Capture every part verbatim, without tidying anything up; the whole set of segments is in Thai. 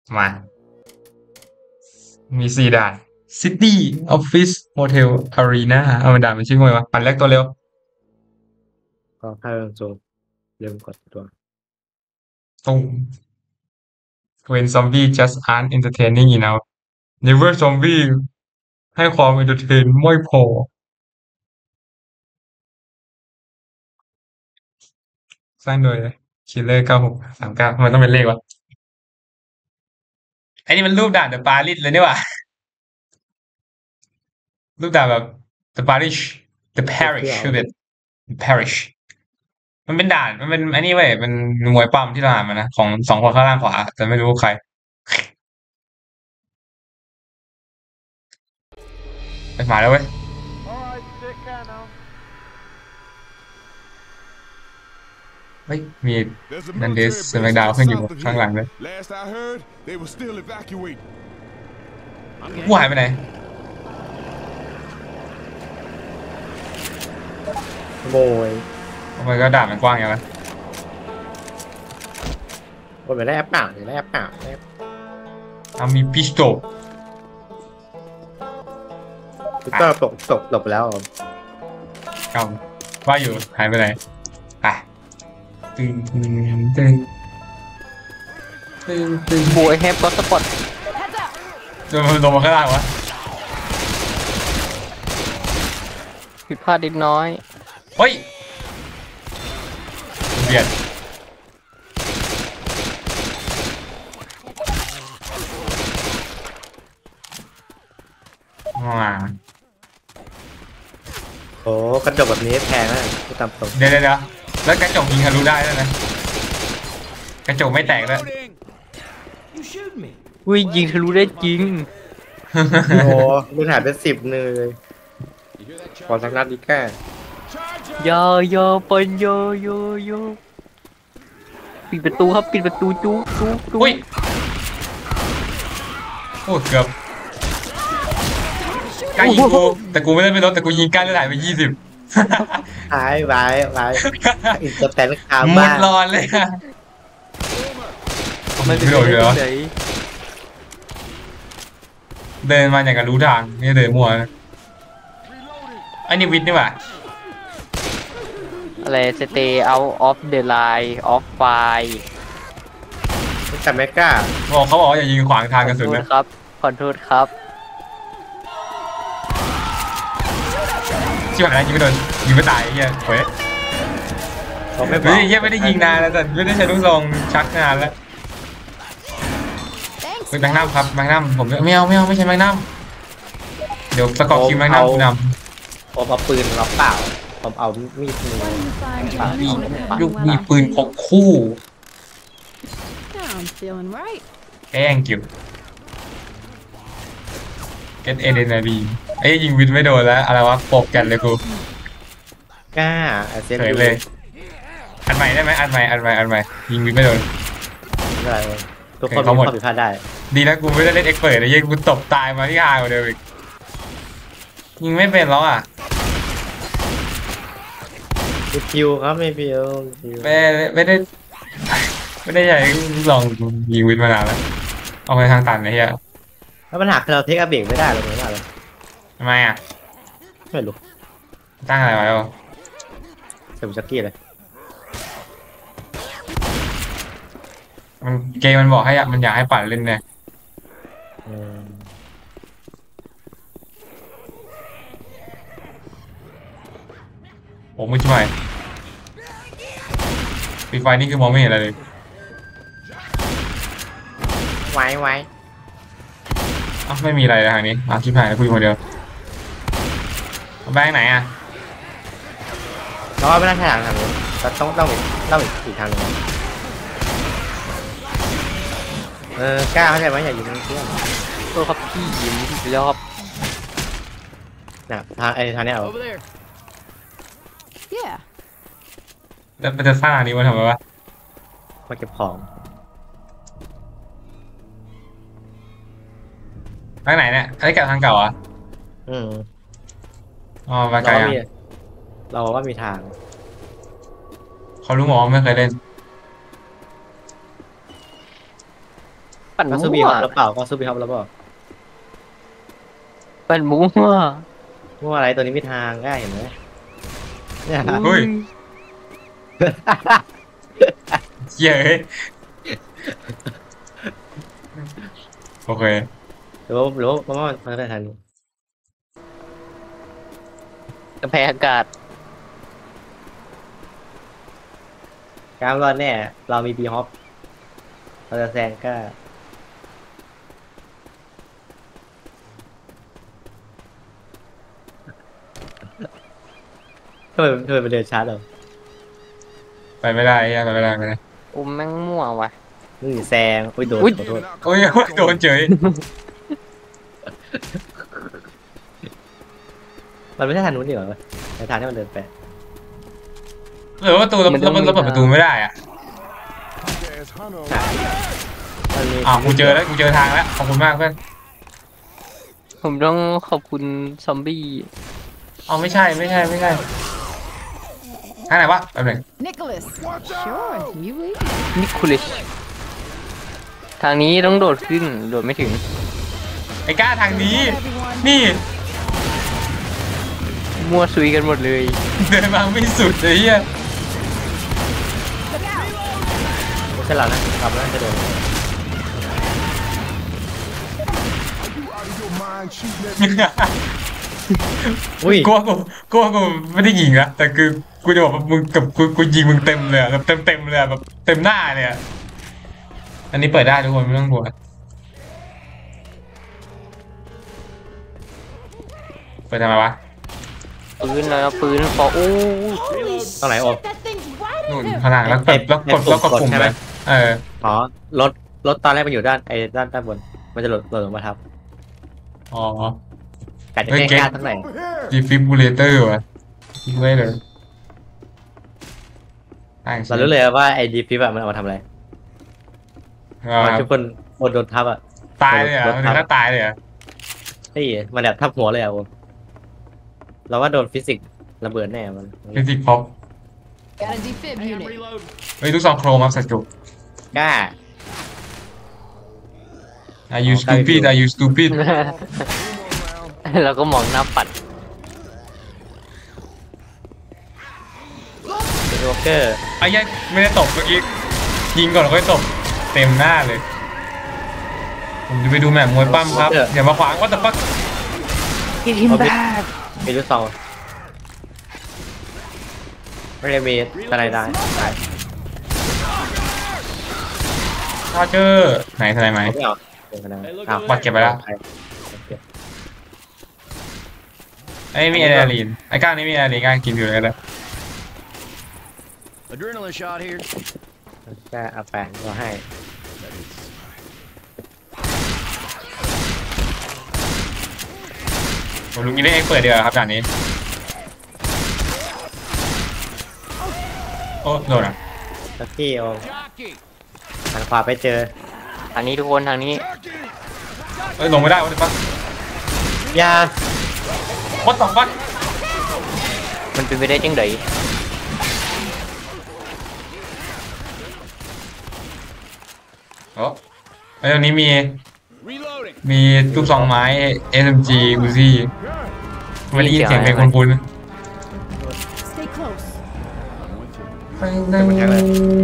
มามีสี่ด่านซิตี้ออฟฟิศโฮเทลอารีนาเอามาด่านมันชื่อไงวะปั่นแรกตัวเร็วก็ค่าเริ่มโจมเริ่มกดตัวตุ้ง when zombie just aren't entertaining enough never zombie ให้ความ entertain ไม่พอสร้างโดยคิลเลอร์เก้าหกสามเก้ามันต้องเป็นเลขวะไอ้นี่มันรูปด่านเดอะปารีสเลยนี่หว่ารูปด่านแบบ the Parish the เพื่อ parish เอาชื่อเด็ด parish มันเป็นด่านมันเป็นอันนี้เว้ยมันมวยปั้มที่เราอ่านมานะของสองคนข้างล่างขวาแต่ไม่รู้ใครไปมาแล้วเว้ยเฮ้ยมีนันเดสสแมกดาวขึ้นอยู่ข้างหลังเลยกูหายไปไหนโมยทำไมก็ด่านมันกว้างอย่างนั้นโอ้ยไปได้แอปเปล่าไปได้แอปเปล่าได้อ่ะมีพิสโตพิเตอร์ตกตกหลบไปแล้วกำว่าอยู่หายไปไหนไปตึงตึงตึงตึงตึงบวยเฮฟก็สปอตโดนมันลงมาข้างล่างวะผิดพลาดนิดน้อยเฮ้ยเบียดว้าโอ้กระจกแบบนี้แพงนะที่ตามตรงเดี๋ยวเดี๋ยวแล้วกระจกยิงทะลุได้ด้วยนะกระจกไม่แตกด้วยอุ้ยยิงทะลุได้จริงโอ้ลูกหายเป็นสิบเลยขอสักนัดดีแค่ยอยอปัญโยโยโยปิดประตูครับปิดประตูจุ๊จุ๊จุ๊อุ้ยโอ้เกือบใกล้ยิงกูแต่กูไม่ได้ไม่ลดแต่กูยิงใกล้แล้วหายไปยี่สิบหายไว้ไว้อินเตอร์แตนคาหมบ้าดรอนเลยอะไม่ไม่โดนเลยเหรอไหนเดินมาอย่างกับรู้ทางนี่เดินมั่วนะไอ้นี่วิทย์นี่หว่าอะไร stay out of the line of fire แต่ไม่กล้าบอกเขาบอกว่าอย่ายิงขวางทางกระสุนนะครับขอโทษครับชิบหายแล้วยิงไม่โดนยิงไม่ตายไอ้เหี้ยเฮ้ยเฮ้ยเหี้ยไม่ได้ยิงนานแล้วแต่ไม่ได้ใช้ลูกซองชักนานแล้วเป็นแมกนัมครับแมกนัมผมไม่เอาไม่เอาไม่ใช่แมกนัมเดี๋ยวสกอร์คิวแมกนัมนำผมเอาปืนล็อกเปล่าผมเอามีดมือมีลูกมีปืนพกคู่แองกิวเก็ตเอเดนารีไอ้ยิงวินไม่โดนแล้วอะไรวะปกกันเลยกูกล้าเซฟเลยอันใหม่ได้ไหมอันใหม่อันใหม่อันใหม่ยิงวินไม่โดนอะไรทุกคนมีความผิดพลาดได้ดีนะกูไม่ได้เล่นเอ็กเปิดเลยยังกูตบตายมาที่ฮากว่าเดิมอีกยิงไม่เป็นแล้วอ่ะคิวครับไม่พิวไม่ไม่ได้ไม่ได้ใหญ่ลองยิงวินมานานแล้วเอาไปทางตันไอ้เหี้ยแล้วปัญหาคือเราเทคอัพเบรกไม่ได้หรอกไม่ได้เลยทำไมอ่ะไม่รู้ตั้งอะไรไว้อ่ะเซมจักกี้เลยมันเกมมันบอกให้มันอยากให้ปั่นเล่นเนี่ยโอ้ไม่ใช่ปีไฟนี่คือมองไม่เห็นอะไรเลยไว้ไว้อ้าวไม่มีอะไรเลยทางนี้มาชิบหายคุยคนเดียวแบงค์ไหนอ่ะเราไม่ได้ทางทางนี้เราต้องต้องต้องอีกทางนึงเออกล้าเข้าใจไหมอย่าอยู่ในเพื่อนตัวครับพี่ยิ้มที่รอบน่ะทางไอ้ทางนี้เอาแล้วมันจะสร้างอันนี้มาทำไมวะมาเก็บของทางไหนเนี่ยไอ้กับทางเก่าอ่ะอืมอ๋อมาไกลอ่ะเราก็มีทางเขารู้หมอไม่เคยเล่นปั่นก็มั่ซูบีวฮอปแล้วเปล่าก็ซูบีฮอปแล้วเปล่าปั่นมั่วมั่วอะไรตัวนี้มีทางได้เห็นไหมเนี่ยเฮ้ยเย้ยโอเคหรือว่าหรือว่าเพราะว่ามันได้ทางนี้กำแพงอากาศการรอดแน่เรามีบีฮอปเราจะแซงก็ทำไมทำไมมันเดินช้าเลยไปไม่ได้ยังไปไม่ได้ไปไม่ได้อุ้มแม่งมั่วว่ะนี่แซงโอ้ยโดนอุ๊ยขอโทษโอ้ยโดนเฉยมันไม่ใช่ทางนู้นดีกว่าในทางที่มันเดินไปหรือว่าประตูเราเราเราเปิดประตูไม่ได้อ่ะมันมีอ้าวกูเจอแล้วกูเจอทางแล้วขอบคุณมากเพื่อนผมต้องขอบคุณซอมบี้อ๋อไม่ใช่ไม่ใช่ไม่ใช่ทางไหนวะแป๊บหนึง Nicholas. Sure, you lead. นิคุลิชทางนี้ต้องโดดขึ้นโดดไม่ถึงไอ้ก้าทางนี้ นี่มั่วซุยกันหมดเลยเดินมาไม่สุดเลยเฮียไม่ใช่เรานะกลับแล้วจะโดน อุ้ยกลัวกูกลัวกูไม่ได้ยิงนะแต่คือกูจะบอกว่ามึงกับกูกูยิงมึงเต็มเลยอะแบบเต็มเต็มเลยอะแบบเต็มหน้าเลยอะอันนี้เปิดได้ทุกคนไม่ต้องกลัวเปิดทำไมวะปืนแล้วปืนขออู้ตรงไหนโอม That thing's wide นู่น open. ข้างล่างแล้วกดแล้วกดแล้วกดปุ่มเลยเอออ๋อรถรถตอนแรกมันอยู่ด้านไอ้ด้านด้านบน มันจะหล่นหล่นลงมาทับอ๋อกัดจะเฮ้ยแก้เก่งกล้าทั้งไหนดีฟิบูเลเตอร์วะยิงไว้เลยอ่างเรารู้เลยว่าไอ้ดีฟิปอะมันเอามาทำอะไรอ่ามันทุกคนโดนโดนทับอะตายเลยเหรอ่ะมันถึงถ้าตายเลยเหรอ่ะนี่มันแบบทับหัวเลยอะโอมเราว่าโดนฟิสิกส์ระเบิดแน่มันฟิสิกส์พ็อป Got a defib unit. เฮ้ยลูกซองโครมับสัจจุกล้า Are you stupid Are you stupid แล้วก็มองหน้าปัดเป็นโรเกอร์ไอ้ยัยไม่ได้ตบเมื่อกี้ยิงก่อนแล้วก็ตบเต็มหน้าเลย ผมจะไปดูแมตช์มวยปั้มครับอย่ามาขวางว่าแต่ฟักกินทิมบ้ามีลูกซองไม่ได้มีอะไรได้ตายชาเจอร์ไหนทนายไหมไม่เอาเป็นคะแนนอ้าวบัตรเก็บไปแล้ว ไอ้มีอะดรีนาลีนไอ้ก้างนี้มีอะดรีนาลีนก้างกินอยู่เลยก็ได้ Adrenaline shot here. กล้าเอาแปงก็ให้ผมลุงกินได้เองเปิดเดียวาครับด่านนี้โอ้โดนอ่ะลักกี้โอม Jockey. หันขวาไปเจอทางนี้ทุกคนทางนี้เอ้ยลงไม่ได้ว่าแต่ฟักยาวัดต่อฟักมันเป็นไปได้จังไดโอ้ไอ้ตรงนี้มี Reloading. มีลูกซองไม้ เอส เอ็ม จี อูซี่ไม่ได้ยินเสียงเพลงคุ้น Stay close. ๆตึ้งตึ้ง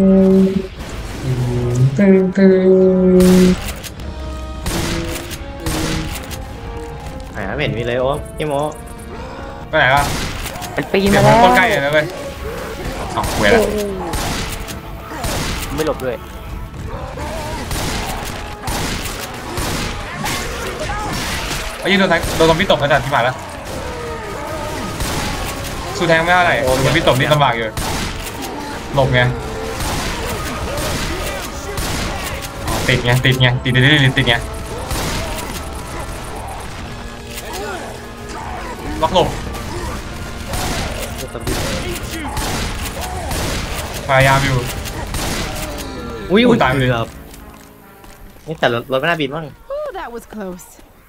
ตึ้งตึ้งหาไม่เห็นมีเลยโอ้พี่โมไปไหนวะมันปีนเสียมาง แล้วคนใกล้เลยนะเว้ยอ้าวเว้ยละไม่หลบด้วยไอ้ยี่โดนแทงโดนซอมบี้ตบกระดาษที่ผ่านแล้วสู้แทงไม่เท่าไหร่โดนซอมบี้ตบนี่ลำบากอยู่หลบไงอ๋อติดไงติดไงติดติดติดติดไงล็อกหลบพยายามอยู่อุ้ยอุ้อุ้ยยตายไปเลยเกือบนี่แต่รถรถไม่น่าบินมั้ง Oh, that was close.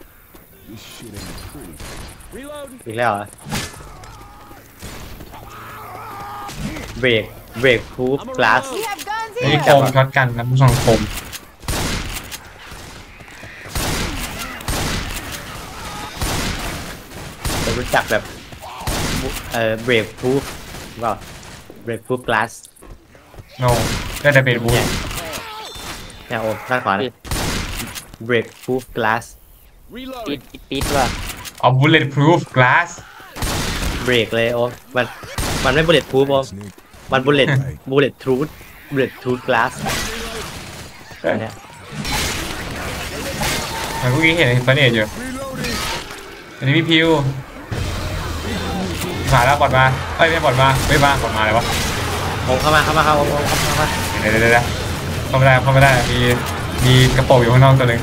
Reloading. อีกแล้วเหรอเบรกเบรกพูฟกลาส We have guns ไอ้ here. โคมช็อตกันนะผู้ชมโคมรู้จักแบบเอ่อ brave proof ว่า brave proof glass โนได้แต่เป็นบูเนี่ยเนี่ยโอมด้านขวานะ brave proof glass ปิด Reloading. ปิดปิดว่ะเอา bulletproof glass break เลยโอมมันมันไม่ bullet proof โอมมัน bullet bullet truth bullet truth glass เนี่ยแต่เมื่อกี้เห็นเฟนเอจอยู่อันนี้มีพิวมาแล้วบอดมาเอ้ยไม่บอดมาไม่มาบอดมาเลยวะโอมเข้ามาเข้ามาเข้าโอมโอมเข้ามาเข้ามาเดี๋ยวเดี๋ยวเดี๋ยวเข้าไม่ได้เข้าไม่ได้มีมีกระโปรงอยู่ข้างนอกตัวหนึ่ง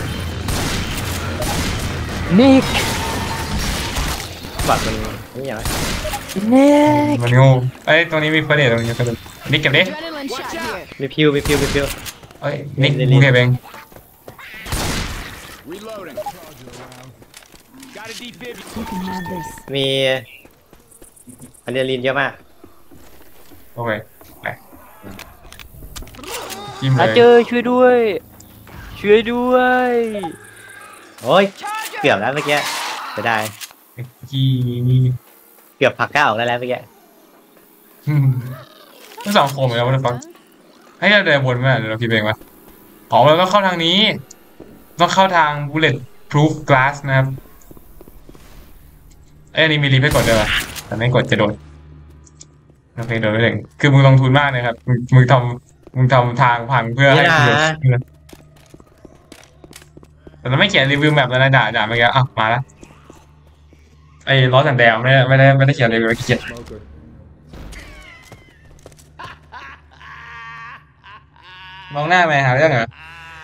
นิกบัตรมันนี่อย่างไรนิกมันงูเอ้ยตรงนี้มีเฟนเอจตรงนี้ก็เลยนิกเก็บดิ Adrenaline shot here. มีพิวมีพิวมีพิวเอ้ยนิกกูเก็บเอง Reloading. Got a defib. You can have this. มีอะดรีนาลีนเยอะมากโอเคไปจิ้มเลอาย เจอช่วยด้วย ช่วยด้วยโอ้ยเกือบแล้วเมื่อกี้จะได้จีเกือบผักก้าออกได้แล้วเมื่อกี้ทั้งสองโคมเหมือนกันวันฟังให้เราเดินวนมาเดี๋ยวเราคิดเองว่าอ๋อเราต้องเข้าทางนี้ ต้องเข้าทาง bullet proof glass นะครับไอ้ยอันนี้มีรีบให้กดด้วยวะแต่ไม่กดจะโดนโอเคโดนไม่ถึงคือมึงลงทุนมากนะครับมึงมึงทำมึงทำทางพังเพื่อให้กูแต่เราไม่เขียนรีวิวแมปแล้วนะด่าด่าเมื่อกี้อ้าวมาแล้วไอ้ล้อสันแดงไม่ได้ไม่ได้ไม่ได้เขียนรีวิวขี้เกียจมองหน้าไหมหาเรื่องเหรอ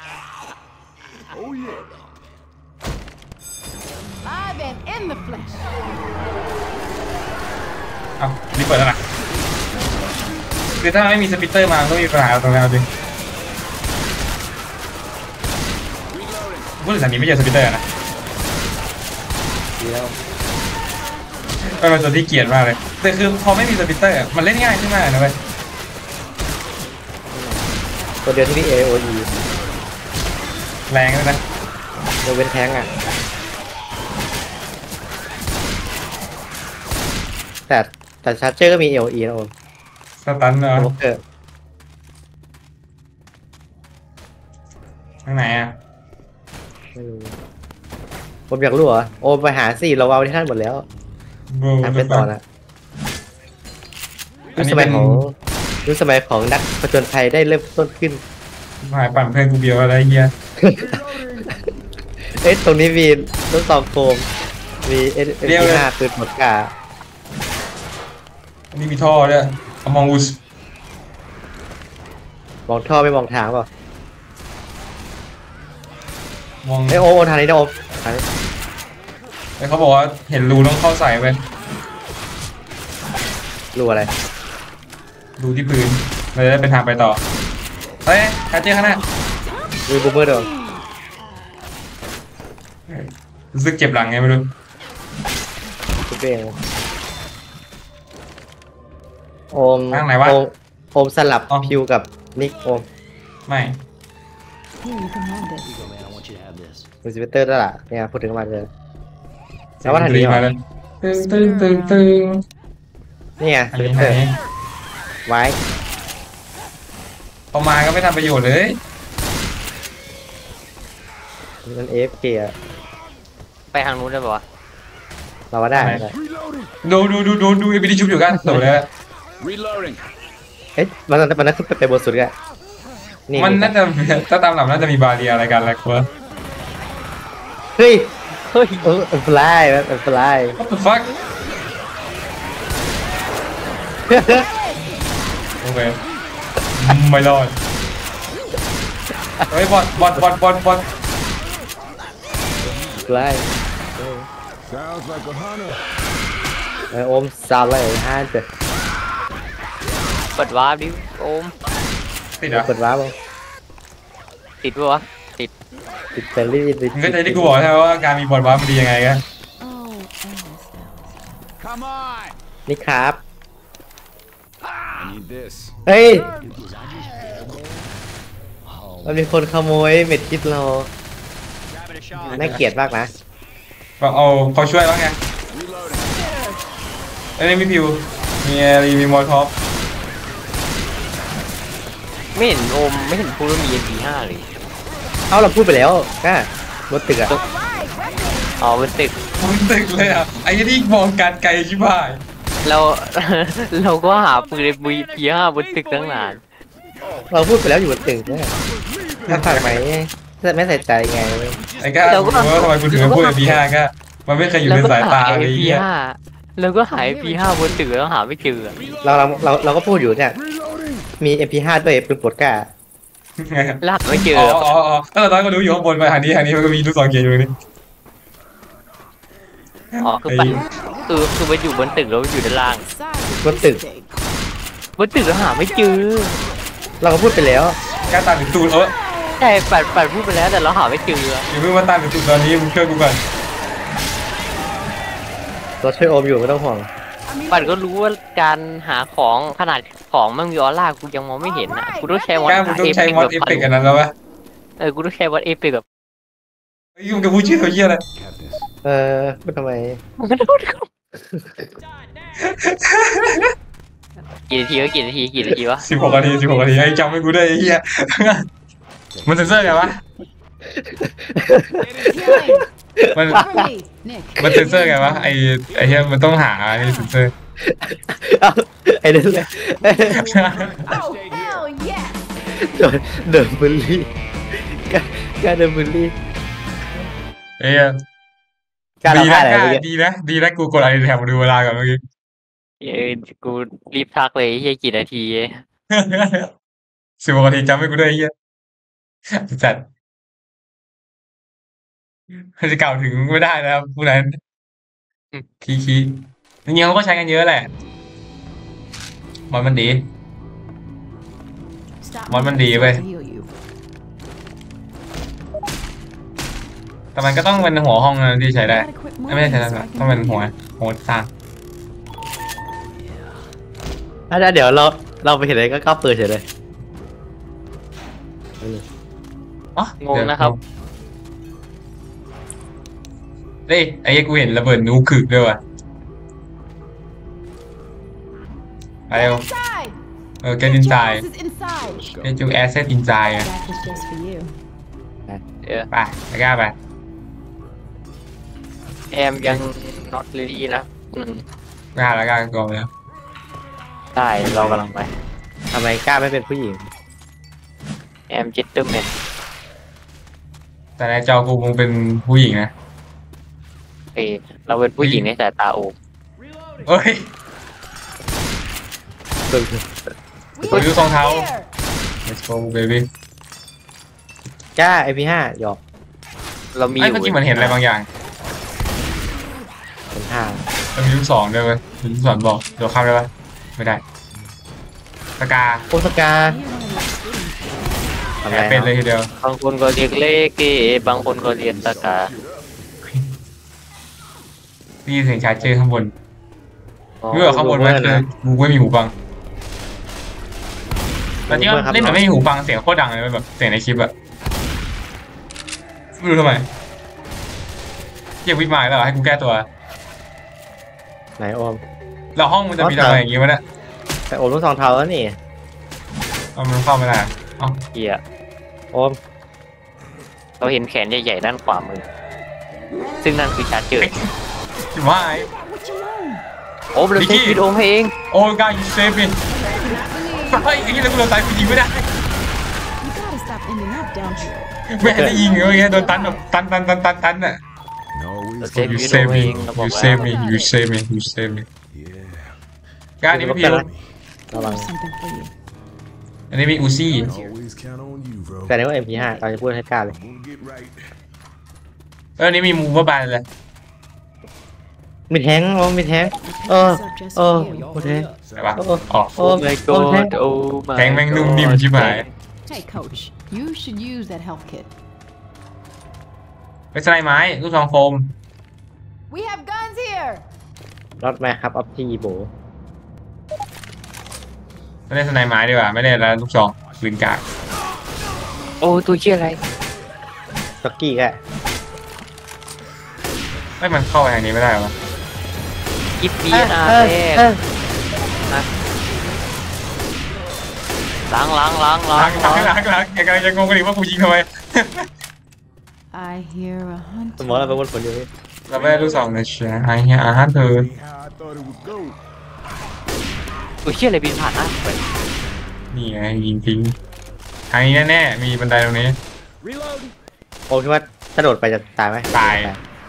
Live and in the flesh. เอ้านี่เปิดแล้วนะคือถ้าไม่มีสปิตเตอร์มาก็มีปัญหาตรงนั้นจริงพูดถึงสันนี้ไม่เจอสปิตเตอร์นะดีแล้วเป็นตัวที่เกลียดมากเลยแต่คือพอไม่มีสปิตเตอร์มันเล่นง่ายขึ้นมากนะเว้ยตัวเดียวที่นี่ เอ โอ อีแรงเลยนะโดยเป็นแทงอ่ะแต่แต่ชาร์เจอร์ก็มี เอ โอ อี นะโอมสตันเนาะโอเคข้างไหนอ่ะไม่รู้ผมอยากรู้เหรอโอมไปหาสิเราเอาที่ท่านหมดแล้วบูทำไปต่อนะยุคสมัยของยุคสมัยของนักผจญภัยได้เริ่มต้นขึ้นหายปั่นเพื่อนกูเบียวอะไรเงี้ยเอ๊ะตรงนี้มีต้นตองโฟมมีเอสเอสห้าปืนหมดกาอันนี้มีท่อด้วยอมองอุสมองท่อไม่มองทางเปล่ามองไอยโอมทางนี้นะโอมทางนี้ไอ้เขาบอกว่าเห็นรูต้องเข้าใส่ไปรู้อะไรรูที่พื้นเลยได้เป็นทางไปต่อเฮ้ยแคทเจอร์ข้างหน้ารู้บูมเมอร์เดิมรู้สึกเจ็บหลังไงไม่รู้ทุกเองโอมทางไหนวะโอมโอมสลับอ๋อพิวกับนิกโอมไม่ Here, you can have this. Go, man. I want you to have this. มีสวิตเตอร์ด้วยล่ะเนี่ยพูดถึงมันเลยแล้วว่าทางนี้มาเหรเลอยตึงตึงตึงตึงนี่ไงอัสนวินี้ตไหเตอร์นไว้พอมาก็ไม่ทำประโยชน์เลยมันเอฟเกอะไปทางนู้นได้ปะวะเราว่าได้ไหนได้ดูดูดูดูดูไอ้บิลลี่ชุบอยู่กันโดดเลย Reloading. เอ๊ะมันมันน่าจะไปบนสุดกันนี่มันน่าจะถ้าตามหลักน่าจะมีบาเรียอะไรกันแหละกูว่าเฮ้ยเฮ้ยเออฟลายมันฟลาย what the fuck โอเคไม่รอดเฮ้ยบอลบอลบอลบอลบอลฟลาย Sounds like a hunter. เออโอมซาเลยห้าเจ็ดเปิดวาร์ปดิโอมติดเหรอเปิดว้าวงติดปะวะติดติดเซรี่ติดมึงก็ใจที่กูบอกใช่ไหมว่าการมีบอลบ้ามันดียังไงกัน Oh, almost. Come on. นี่ครับ I need this. เฮ้ยมันมีคนขโมยเม็ดคิดเรา Grabbing a shot. น่าเกลียดมากนะก็เอาเขาช่วยว่าไง Reloading. แล้วนี่มีพิวมีแอรีมีมอลท็อปไม่เห็นโอมไม่เห็นพูดว่ามี เอ็ม พี ห้า เลยเอาเราพูดไปแล้วก้าบนตึกอะอ๋อบนตึกมึงตึกเลยอ่ะไอ้ที่มองการไกลชิบหายเรา เราก็หาปืน เอ็ม พี ห้า บนตึกตั้งนานเราพูดไปแล้วอยู่บนตึกเนี่ยถ้าผ่านไหมจะไม่ใส่ใจไงไอ้ก้ารู้ว่าทำไมกูถึงมาพูดกับพีห้าก้ามันไม่เคยอยู่ในสายตาเลยไอ้เหี้ยเราก็หา เอ็ม พี ห้า บนตึกแล้วหาไม่เจอเราเราเราเราก็พูดอยู่เนี่ยมี เอ็ม พี ห้า ด้วยปืนปลดกล้าลากไม่เจออ๋ออ๋ออ๋อแล้วตอนนั้นก็รู้อยู่ข้างบนไปทางนี้ทางนี้มันก็มีลูกศรเขียนอยู่นี่อ๋อคือไปคือคือมันอยู่บนตึกแล้วอยู่ด้านล่างบนตึกบนตึกแล้วหาไม่เจอเราก็พูดไปแล้วก้าตามถึงตูนเออใช่ปัดปัดพูดไปแล้วแต่เราหาไม่เจออย่าเพิ่งมาตามถึงตูนตอนนี้มึงช่วยกูก่อนเราช่วยโอมอยู่ไม่ต้องห่วงปัดก็รู้ว่าการหาของขนาดของมันมีออร่ากูยังมองไม่เห็นอ่ะกูต้องใช้มอดก้ามึงต้องใช้มอดเอฟเฟกต์กันนั้นแล้ววะเออกูต้องใช้มอดเอฟเฟกต์แบบไอ้ยุ่งกับพูดชื่อเขาเหี้ยอะไร Have this. เออพูดทำไมมันก็ต้องกี่นาทีก็กี่นาทีกี่นาทีวะสิบหกนาทีสิบหกนาทีไอ้จำให้กูได้ไอ้เหี้ยมันเซ็นเซอร์ไงวะ Healing. มัน Cover me, Nick. มันเซ็นเซอร์ไงวะไอ้ไอ้เหี้ยมันต้องหาไอ้เซ็นเซอร์เอาไอ้เดินเลย Oh, hell yes. เดินเดินบุลลี่กล้ากล้าเดินบุลลี่เอ้ยกล้าดีทำนะอะไรกล้าเมื่อกี้ดีนะดีนะกูกดอะไรแถมมาดูเวลาก่อนเมื่อกี้เออกูรีบทักเลยเฮียกี่นาทีสิบหกนาทีจำให้กูด้วยไอ้เหี้ยจัดจะกล่าวถึงไม่ได้นะครับผู้นั้นคีคีจริงๆเขาก็ใช้กันเยอะแหละมันมันดี Stop Món moving mình đi to về. heal you. แต่มันก็ต้องเป็นหัวห้องนะที่ใช้ได้ Gotta quit ไม่ใช่ moving ใช้ได้ so I ต้อง can เป็น breathe. หัวหัวสร้างอ่ะเดี๋ยวเราเราไปเห็นอะไรก็ก้าวเปิดเฉยเลยอ๋องงนะครับเฮ้ยไอ้เหี้ยกูเห็นระเบิดนูขึกด้วยว่ะไปเร็ว Inside. เออ get inside This is inside. Let's go. get your asset inside อ่ะ That was just for you. เออไปไปกล้าไปแอมยัง not ready นะอืมกล้าแล้วกล้าก่อนแล้วได้เรากำลังไปทำไมกล้าไม่เป็นผู้หญิงแอมจิตเตอร์แมนแต่ในจอกูมึงเป็นผู้หญิงนะเออเราเป็นผู้หญิงในสายตาโอมเอ้ย We Ôi, đứa con tháo. here. let's go baby กล้าไอพีห้าหยอกเรามีอไอ้ยู่เมื่อกี้เหมือนเห็นอะไรบางอย่างเป็นห้ามันมีลูกศรด้วยเว้ยมีลูกศรบอกเดี๋ยวข้ามได้ปะไม่ได้สกาโอสกาทำแอไมบเป็นเลยทีเดียวบางคนก็เรียกเลเกบางคนก็เรียกตะกาได้ยินเสียงชาร์เจอร์ข้างบนเมื่อข้างบนมันคือกูไม่มีหูฟังตอนนี้เล่นแบบไม่มีหูฟังเสียงโคตรดังเลยแบบเสียงในคลิปอะไม่รู้ทำไมเรียกวิทย์มาแล้วเหรอให้กูแก้ตัวไหนโอมแล้วห้องมันจะมีอะไรอย่างงี้วะเนี่ยแต่โอมต้องสองเท้าแล้วนี่เอามันเข้าไม่ได้อะเอ้าเฮียโอมเราเห็นแขนใหญ่ๆด้านขวามือ ซึ่งนั่นคือชาร์จเจอร์จิ๋วหาย What you learn? โอ้มเราใช้ชีวิตโอมให้เองโอ้ยกายยูเซฟมิเฮ้ยไอ้ที่เราโดนตายกูยิงไม่ได้ You gotta stop ending up down here. ไม่ได้ยิงเลยโดนตันแบบตันตันตันตันตันอ่ะ Always เราใช้ you ชีวิตโอ save มให้ me เองเราบอก you ว่า save me you save me you save me Yeah. การนี้ไม่พิวระวัง There's something for you. อันนี้มีอูซี่ Always count on you, bro. แต่ในว่า เอ็ม พี ห้า เราจะพูดให้กล้าเลย We'll get right. แล้วอันนี้มีมูฟเวอร์บานเลยมีแทงโอมมีแทง เออ This up just เอ for อ you. โอเคไหนวะโอ้อ๋อโอ้โอ้ my โอ้แทง god โอ้ my แทงแม่งนุ่มนิ่มชิบหาย Hey, coach. You should use that health kit. ไปสไลด์ไม้ลูกซองโฟม We have guns here. รถแมคครับออฟทีโบไม่เล่นสไลด์ไม้ดีกว่าไม่เล่นแล้วลูกซองลืนกากโอ้ตัวเชี่ยอะไรสกี้แกไม่มันเข้าไปทางนี้ไม่ได้หรอวะกิฟต์บีอาเอร์อแรเออกล้างล้างล้างล้าล้าง งล้างล้างล้างยังไงยังงงกันอีกว่ากูยิงทำไม I hear a สมองเรา hunter. เป็นวนผลอยู่นี่เราไม่ได้ลูกสองนะเชียไอ้เหี้ยอาหารเธอ Ain't how I thought it would go. ตัวเชี่ยอะไรบินผ่านหน้าไปนี่ไงยิงทิ้งทางนี้แน่ๆมีบันไดตรงนี้โอมคิดว่าถ้าโดดไปจะตายไหมตาย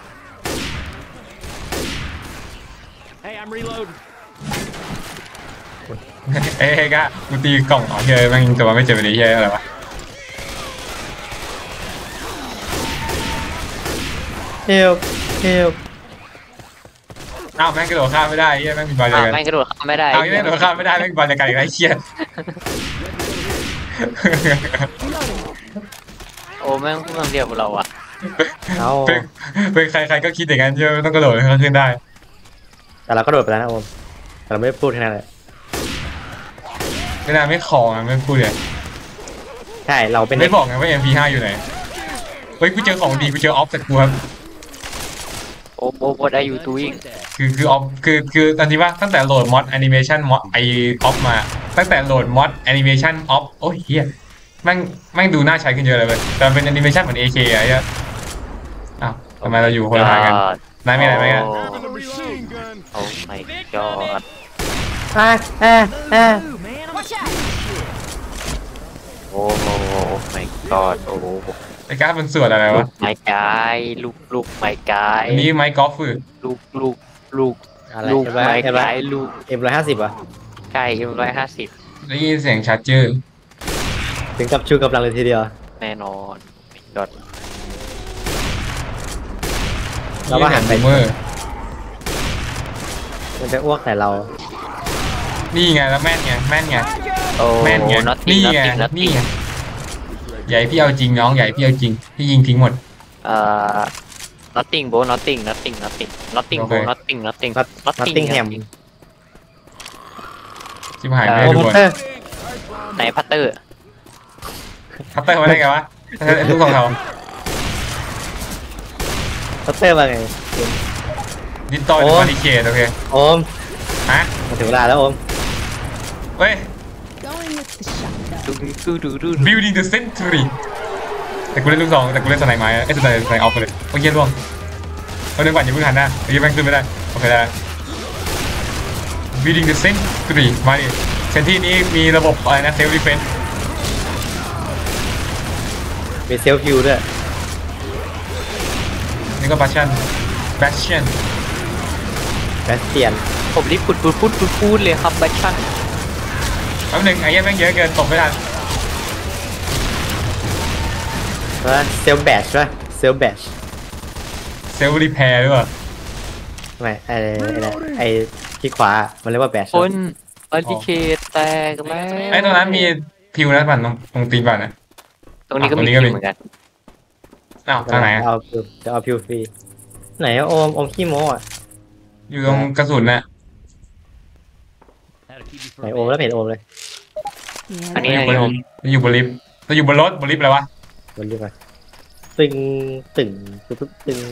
เอ้ยกะกูตีกล่องอ๋อเฮ้ยแม่งแต่ว่าไม่เจอไปเลยเฮ้ยอะไรวะเฮลเฮลอ้าวแม่งกระโดดข้ามไม่ได้เฮ้ยแม่งมีบอลอ่ากันไม่กระโดดข้ามไม่ได้อ้าวแม่งกระโดดข้ามไม่ได้แม่งมีบอลกันอีกแล้วไอ้เชี่ยโอ้แม่งพูดคำเดียวกับเราอะเอาเป็นเป็นใครใครก็คิดอย่างนั้นเยอะต้องกระโดดให้เขาขึ้นได้แต่เราก็โดดไปแล้วนะโอมแต่เราไม่ได้พูดแค่นั้นเลยไม่น่าไม่ของอ่ะไม่พูดเลยใช่เราเป็นไม่บอกไงว่า เอ็ม พี ห้า อยู่ไหนเฮ้ยกูเจอของดีกูเจอออฟจากกูครับโอ้โอ้what are you doing คือคือออฟคือคือตอนนี้ว่าตั้งแต่โหลดมอดแอนิเมชันมอดไอออฟมาตั้งแต่โหลดมอดแอนิเมชันออฟโอ้ยเฮียแม่งแม่งดูน่าใช้ขึ้นเยอะเลยเว้ยแต่มันเป็นแอนิเมชันเหมือน เอ เค อะไอ้เหี้ยอ้าวทำไมเราอยู่คนละทางกันนายไม่ไหนไหมกัน Having a machine gun. โอ้ my god อ่าอ่าอ่า Watch out! โอ้โห my god โอ้ไอ้การ์ดมันสวดอะไรลูวะกไม้กายลูกลูกไม้กายอันนี้ไม้กอล์ฟคือลูกลูกลูกอะไรลูกเอ็มร้อยไม้เอ็มร้อยกายลูกเอ็มร้อยห้าสิบอ่ะไก่เอ็มร้อยห้าสิบได้ยินเสียงชาร์เจอร์ถึงกับชูกำลังเลยทีเดียวแน่นอน my god เราก็หันไปเมอร์มันจะอ้วกใส่เรานี่ไงแล้วแม่นไงแม่นไงโอ้แม่นไง nothing นี่ไง nothing นี่ nothing ไงใหญ่พี่เอาจริงน้องใหญ่พี่เอาจริงพี่ยิงทิ้งหมดเอ่อ nothing bro nothing nothing nothing nothing โอ bro เค nothing nothing นัตนัตติงแฮมชิบหายไปโอ้ทุกโหคนเตอร์ไหนพัตเตอร์พัตเตอร์มาได้ไงวะลูกของเขาเตอร์มาไงดิจิตอลโอ้บาริเคดโอเคโอมฮะมาถึงเวลาแล้วโอมเฮ้ย Going with the shotgun. ดูดูดูดู building the century แต่กูเล่นลูกสองแต่กูเล่นสไนไม้ไอ้สไนสไนออฟไปเลยโอเคล่วงเอาเดินก่อนอย่าเพิ่งหันหน้าเดี๋ยวแม่งขึ้นไม่ได้โอเคได้ building the century มาดิเซนที่นี้มีระบบอะไรนะ self defense มีเซลฟิวด้วยนี่ก็ bastion bastion แบสเตียนผมรีบพูดพูดพูดพูดพูดเลยครับแบทชั่นแป๊บนึงไอ้เหี้ยแม่งเยอะเกินตบไม่ทันแล้วเซลแบชใช่ไหมเซลแบช self repair หรือเปล่าทำไมไอ้ไอ้ไอ้ที่ขวา มันเรียกว่าแบชคนบาริเคดแตกแล้วไอ้ตรงนั้นมีพิวนะปั่นตรงตรงตีนปั่นนะตรงนี้ก็ตรงมีนี้ก็มีเหมือนกันอ้าวทางไหนอะเอาพิวจะเอาพิวฟรีไหนอะโอมโอมขี้โม้อะอยู่ตรงกระสุนน่ะไหนโอมแล้วไม่เห็นโอมเลย Yeah, อันนี้อยู่อันบนนี้ผมอยู่บนลิฟต์เราอยู่บนรถบนลิฟต์อะไรวะมันเรียกว่าตึงตึงตึงตึงตึง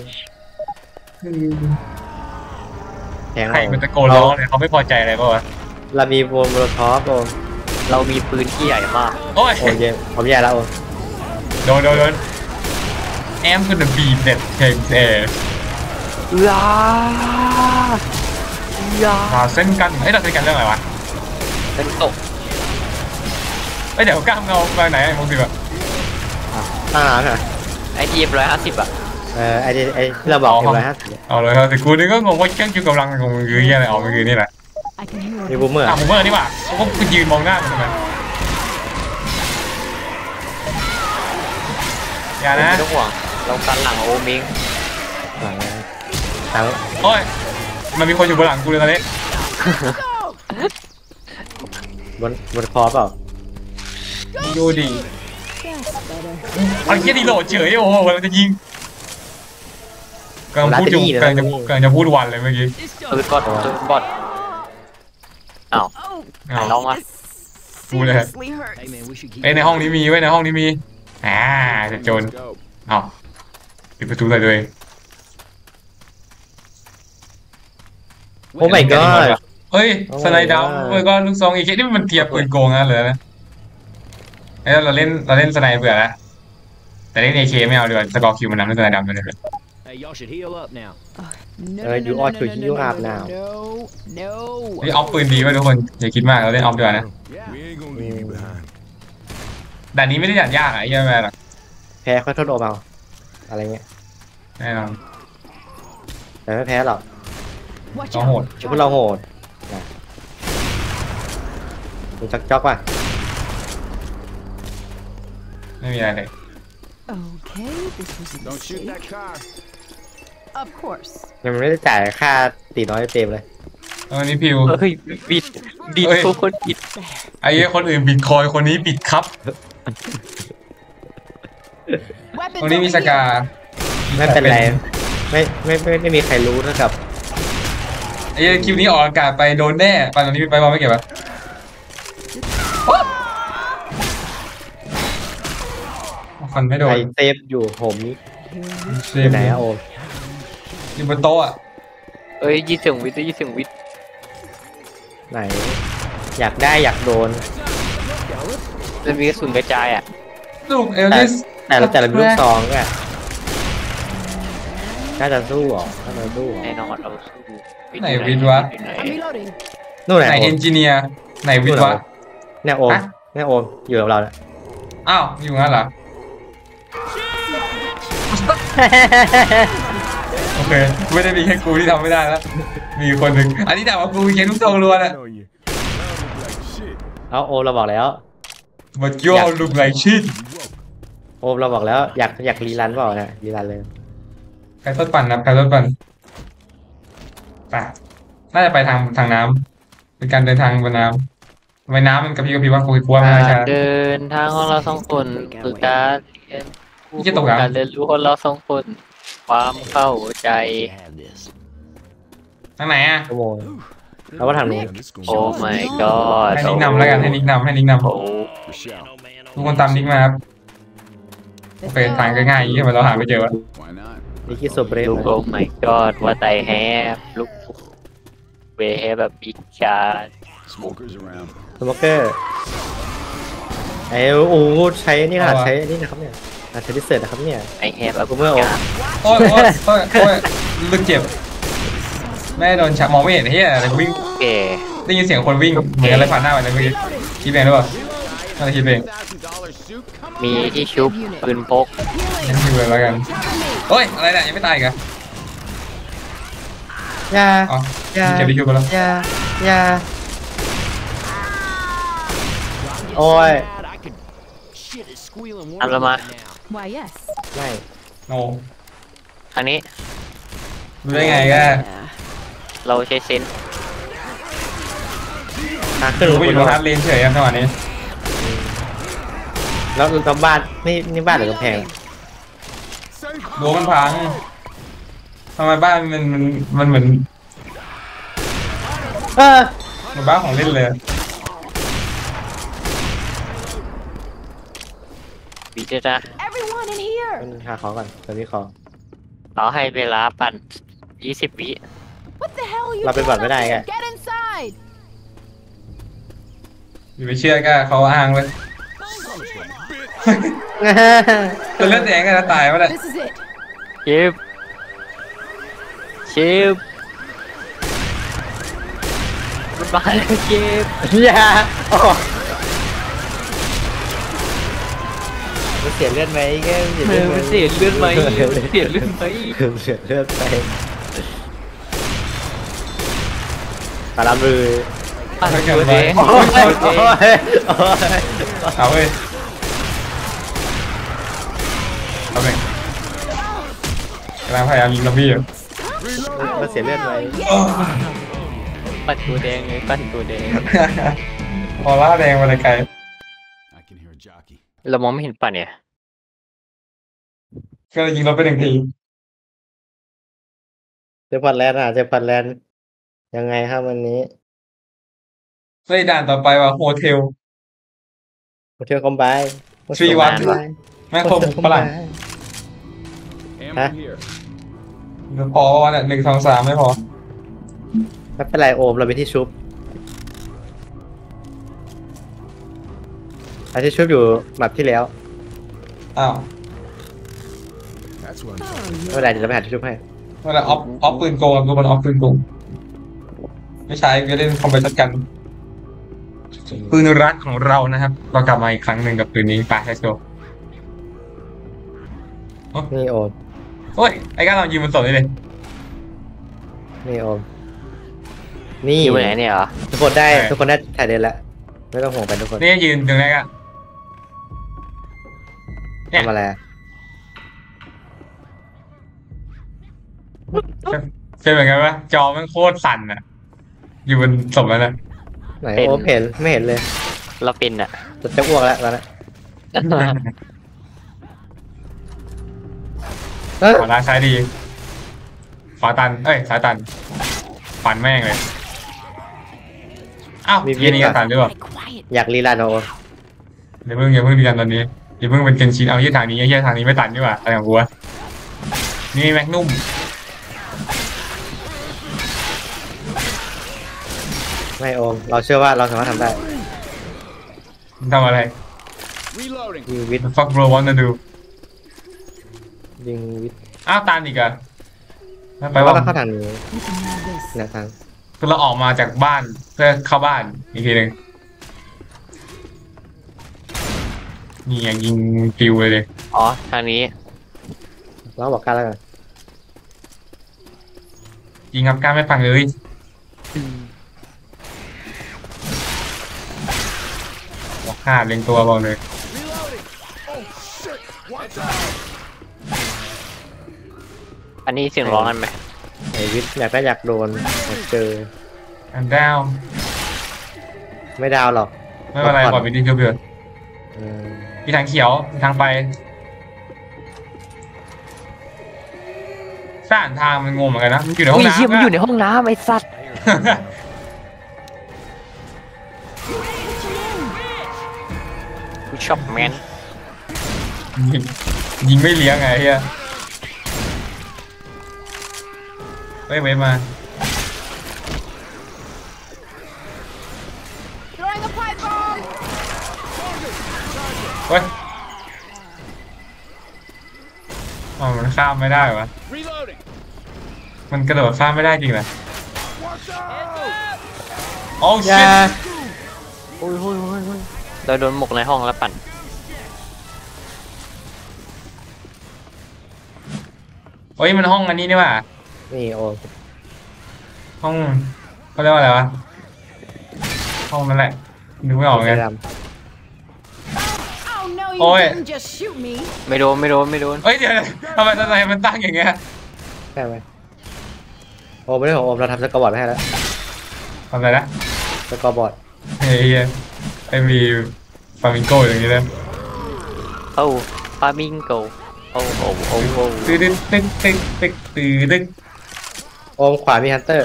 แทงใครมันตะโกนร้องเลยเขาไม่พอใจอะไรป่าวะเรามีวงโมโลทอฟโอมเรามีปืนที่ใหญ่มากโอ้ยโอมเย่ผมแย่แล้วโอมโดนโดนโดน I'm gonna beat that tank air ลาลาดาวเส้นกันเอ้ยดาวเส้นกันเรื่องอะไรวะเป็นตกเอ้ยเดี๋ยวกล้ามเงามาไหนไอ้พวกสิบอะตั้งนานเหรอไอทีเอ็มร้อยห้าสิบอะเออไอ้ที่ไอ้ที่เราบอกเอ็มร้อยห้าสิบเอาเลยครับแต่กูนี่ก็งงว่าเครื่องคิวกำลังของมึงคือเหี้ยอะไรออกมันคือนี่แหละ I can hear มี a บูมเมอร์อ่ะผมเมื่อนี่หว่าผมก็กูยืนมองหน้ามันทำไมอย่านะไม่ต้องห่วงเรากันหลังโอมิงหลังนะทางโอ้ยมันมีคนอยู่บนหลังกูเลยตอนนี้บนบนคอเปล่าดูดิ That's better. เอาเหี้ยดีโหลดเฉยโอ้โหมันจะยิงกำลังพูดอยู่กำลังจะกำลังจะพูดวันเลยเมื่อกี้ปืนบอดปืนบอดอ้าวอ้าวลองมาพูดเลย Seriously hurt. เอ้ยในห้องนี้มีไว้ยในห้องนี้มีอ่าจะโจร Let's go. อ้าวปิดประตูใส่ตัวเองโอ้ my god เฮ้ย Oh my สไนด์ดาว god เฮ้ยก็ลูกซองอีกนี่มันเทียบปืนโกงนะเลยนะเอ้ยเราเล่นเราเล่นสไนด์เบื่อแล้วแต่เล่นเอเคไม่เอาดีกว่าสกอร์คิวมันนำเล่นสไนด์ดาวไปเลย Hey, y'all should heal up now. No, Uh, no, you no, ought no, to no, heal no, up no, now. No, no. เฮ้ยออฟปืนดีไว้ทุกคนอย่าคิดมากเราเล่นออฟดีกว่านะ We ain't gonna leave you behind. ด่านนี้ไม่ได้ด่านยากอะไอ้เหี้ยแม่หรอกแพ้ค่อยโทษโอมเอาอะไรเงี้ยแน่นอนแต่ไม่แพ้หรอก Watch ต้องโหด out. พวกเราโหดนะดูจักจ๊อกว่ะไม่มีอะไรเลย Okay, this was a Don't shoot that mistake. car. Of course. ยังไม่ได้จ่ายค่าตีน้อยเต็มเลยเออนี่พิวเฮ้ยบิดบิดเฮ้ยทุกคนบิดไอ้เหี้ยคนอื่นบิตคอยคนนี้บิตครับ Weapons ตรงนี้มี over ส here. กาไม่เป็นไรไม่ไม่ไม่ไม่มีใครรู้เท่ากับไอ้เหี้ยคิวนี้ออกอากาศไปโดนแน่ไปตอนนี้ไปบอลไม่เก็บปะฟันไม่โดใครนเซฟอยู่ผมนี่เซอยู่ฟไหนอะโอมอยู่บนโต๊ะอะเอ้ยยี่สิบเสียงวิทย์ยี่สิบเสียงวิทย์ไหน อยากได้อยากโดนจะมีกระสุนกระจายอ่ะลูกเอลลิสแต่ละแต่ละลูกซองก็น่าจะสู้หรอน่าจะสู้หรอแน่นอนเราสู้ไหนวิทย์วะอยู่ไหน I'm reloading. นู่นไหนไหนโอเอมนจิเนียร์ไหนวิทย์วะเนี่ยโอมฮะเนี่ยโอมอยู่กับเราเนี่ยอ้าวอยู่งั้นเหรอโอเคไม่ได้มีแค่กูที่ทำไม่ได้แล้วมีคนหนึ่งอันนี้แต่ว่ากูมีแค่ลูกซองล้วนอะ On you. That look like shit. เอาโอมเราบอกแล้วมันย่อลุกไหลชิดโอมเราบอกแล้วอยากอยากรีรันเปล่านะรีรันเลยใครต้นปั่นนะใครต้นปั่นไปน่าจะไปทางทางน้ำเป็นการเดินทางบนน้ำทำไมน้ำมันกระพริบกระพริบว่ากูกลัวไม่ใช่การเดินทางของเราสองคนคือการเรียนนี่จะตกน้ำการเรียนรู้ของเราสองคน ความเข้าใจ Have this. ทางไหนอ่ะชั่วโมงแล้วว่าทางนู้น Man, this gonna โอ้ be my god ให้นิกนำแล้วกันให้นิกนำให้นิกนำโอ้ for sure. ทุกคนตามนิกมาครับโอเคทางก็ง่ายอย่างนี้ทำไมเราหาไม่เจอวะ Why not? นี่คิดโซเบรฟลูกโอ้ my god ว่าไตแฮปลูกเวแฮปแบบบิ๊กชาร์ Smokers around. สโมเกอร์ไอ้โอ้ใช้นี่ค่ะใช้นี่นะครับเนี่ยใช้ดิเซอร์นะครับเนี่ยไอแฮปแบบกูเมื่อโอมโอ้ยโอ้ยโอ้ยโอ้ยลึกเจ็บแม่โดนชักมองไม่เห็นเฮียแต่วิ่งเก๋ได้ยินเสียงคนวิ่งเหมือนอะไรผ่านหน้าไปเลยเมื่อกี้คิดเองหรือเปล่าน่าจะคิดเองมีที่ชุบปืนพกงั้นคิดเลยแล้วกันโอ้ยอะไรเนี่ยยังไม่ตายอีกเหรอยาอ๋อเก็บที่คิวไปแล้วยายาโอ้ย I could. Shit is squealing I'm worse Lamar. right now. Why, yes. ไม่โนอันนี้รู้ได้ไงก็ Yeah. เราใช้เซนส์ทางขึ้นรู้บไปอยู่นตรงฮาร์ดเลนเฉยครับจังหวะนี้แล้วแล้วบ้านนี่นี่บ้านหรือกำแพงรั้วมันพังทำไมบ้านมันมันมันเหมือนเออเหมือนบ้านของเล่นเลยวิจาร Everyone in here. มันหาของก่อนตอนนี้ของเราให้เวลาปั่นยี่สิบวิ What the hell are you เราไป doing บัตรไม่ up ได้ไง here? Get inside. อย่าไปเชื่อก็เขาอ้างเลยจนเลือดแดงก็จะตายมาเลย This is it. ชิปชิปมันมาแล้วชิปอย่าโอ้มันเสียเลือดไหมแกเออมันเสียเลือดไหมเสียเลือดไหมเสียเลือดไปปาลามือปั่นตัวแดงโอ้ยตัวแดโอ้งยโอ้ยเอาเว้ยเอาไปกำลังพยายามยิงซอมบี้อยู่มันเสียเลือดไหมปั่นตัวแดงเลยปั่นตัวแดงพอล่าแดงมาเลยไกล I can hear a jockey. เรามองไม่เห็นปั่นเนี่ยก็เลยยิงรถไปหนึ่งทีเจอพันแลนด์อ่ะเจอพันแลนด์ยังไงครับวันนี้เฮ้ยด่านต่อไปว่าโฮเทลมาเที่ยวคอมไบทรีวัน แม่งคมฝรั่ง Ammo Huh? here. พอวันเนี่ยหนึ่งสองสามไม่พอไม่เป็นไรโอมเรามีที่ชุบไอ้ที่ชุบอยู่แบบที่แล้วอ้าว That's what I'm ไม่เป็นไรเดี๋ยวเราไปหาที่ชุบให้เวลาออฟออฟปืนโกงดูมันออฟปืนโกงไม่ใช่จะเล่นคอมไปชัดกันปืนรักของเรานะครับเรากลับมาอีกครั้งหนึ่งกับปืนนี้ไป let's go นี่โอมโอ้ยไอ้ก้าเรายิงมันสดเลยเลยนี่โอมนี่อยู่ไหนเนี่ยเหรอทุกคนได้ทุกคนได้ถ่ายเดินแล้วไม่ต้องห่วงไปทุกคนนี่ยืนตรงนี้ก็เนี่ยทำอะไรอะเป็นเหมือนกันปะจอมันโคตรสั่นอ่ะ อยู่บนศพแล้วนะไหนโอมเห็นไม่เห็นเลยเราเป็นอ่ะจะจะอ้วกแล้วตอนนั้นเอ้ยขวาด้านซ้ายดีขวาตัน เอ้ยซ้ายตันฟันแม่งเลย อ้าวเยี่ยนี่ก็ตันด้วย Quiet. อยากรีลันเอาโอมอย่าเพิ่งอย่าเพิ่งดีกันตอนนี้อย่าเพิ่งเป็นเกนชินเอาเยี่ยทางนี้เยี่ยทางนี้ไม่ตันดีกว่าอะไรของกูวะนี่แม็กนุ่มไม่โอมเราเชื่อว่าเราสามารถทำได้ทำอะไร reloading. ยิงวิท The fuck bro want to do ยิงวิทอ้าวตันอีกอะไปไปว่าว่าเข้าทางนี้ You can have this. เนี่ยทางคือเราออกมาจากบ้านเพื่อเข้าบ้านอีกทีหนึ่งนี่ยังยิงปิวเลยเลยอ๋อทางนี้เราบอกกันแล้วกันยิงครับกล้าไม่ฟังเลยบอกฆ่าเล็งตัวบอกเลยอันนี้เสียงร้องกันไหมไอวิทอยากได้อยากโดนอยากเจออันดาวไม่ดาวหรอกไม่เป็นไรปล่อยไปดีเพื่อนเออมีทางเขียวมีทางไปสร้างทางมันงงเหมือนกันนะมันอยู่ในห้องอุ้ยเชี่ยน้ำมันอยู่ในอะห้องน้ำไอ้สัตว์กูชอบแมนยิงยิงไม่เลี้ยงไงเฮียเว้ยเว้ยมา Throwing a pipe bomb. เว้ยอ๋อมันข้ามไม่ได้วะ Reloading. มันกระโดดข้ามไม่ได้จริงเหรอ Watch out. โอ้อชิย่าตโอ้ยโอ้ยโอ้ยโอ้ยเราโดนหมกในห้องแล้วปั่นโอ้ยมันห้องอันนี้นี่ว่ะนี่โอมห้องเขาเรียกว่าอะไรวะห้องนั่นแหละนึกไม่ออกไงสีด Oh no, you Oi. didn't just shoot me. ไม่โดนไม่โดนไม่โดนเอ้ยเดี๋ยวทำไมทำไมมันตั้งอย่างเงี้ยำใช่ไหมโอมไม่ได้ของโอมเราทำสกอร์บอร์ดให้แล้วทำอะไรนะสกอร์บอร์ดเฮ้ยไอ้มีฟามิงโกอย่างนี้เลยโอ้ฟามิงโกโอ้โอ้โอ้โอ้ตึ๊ดตึ๊ดตึ๊ดตึ๊ดตึ๊ดตึ๊ดตึ๊ดโอมขวามีฮันเตอร์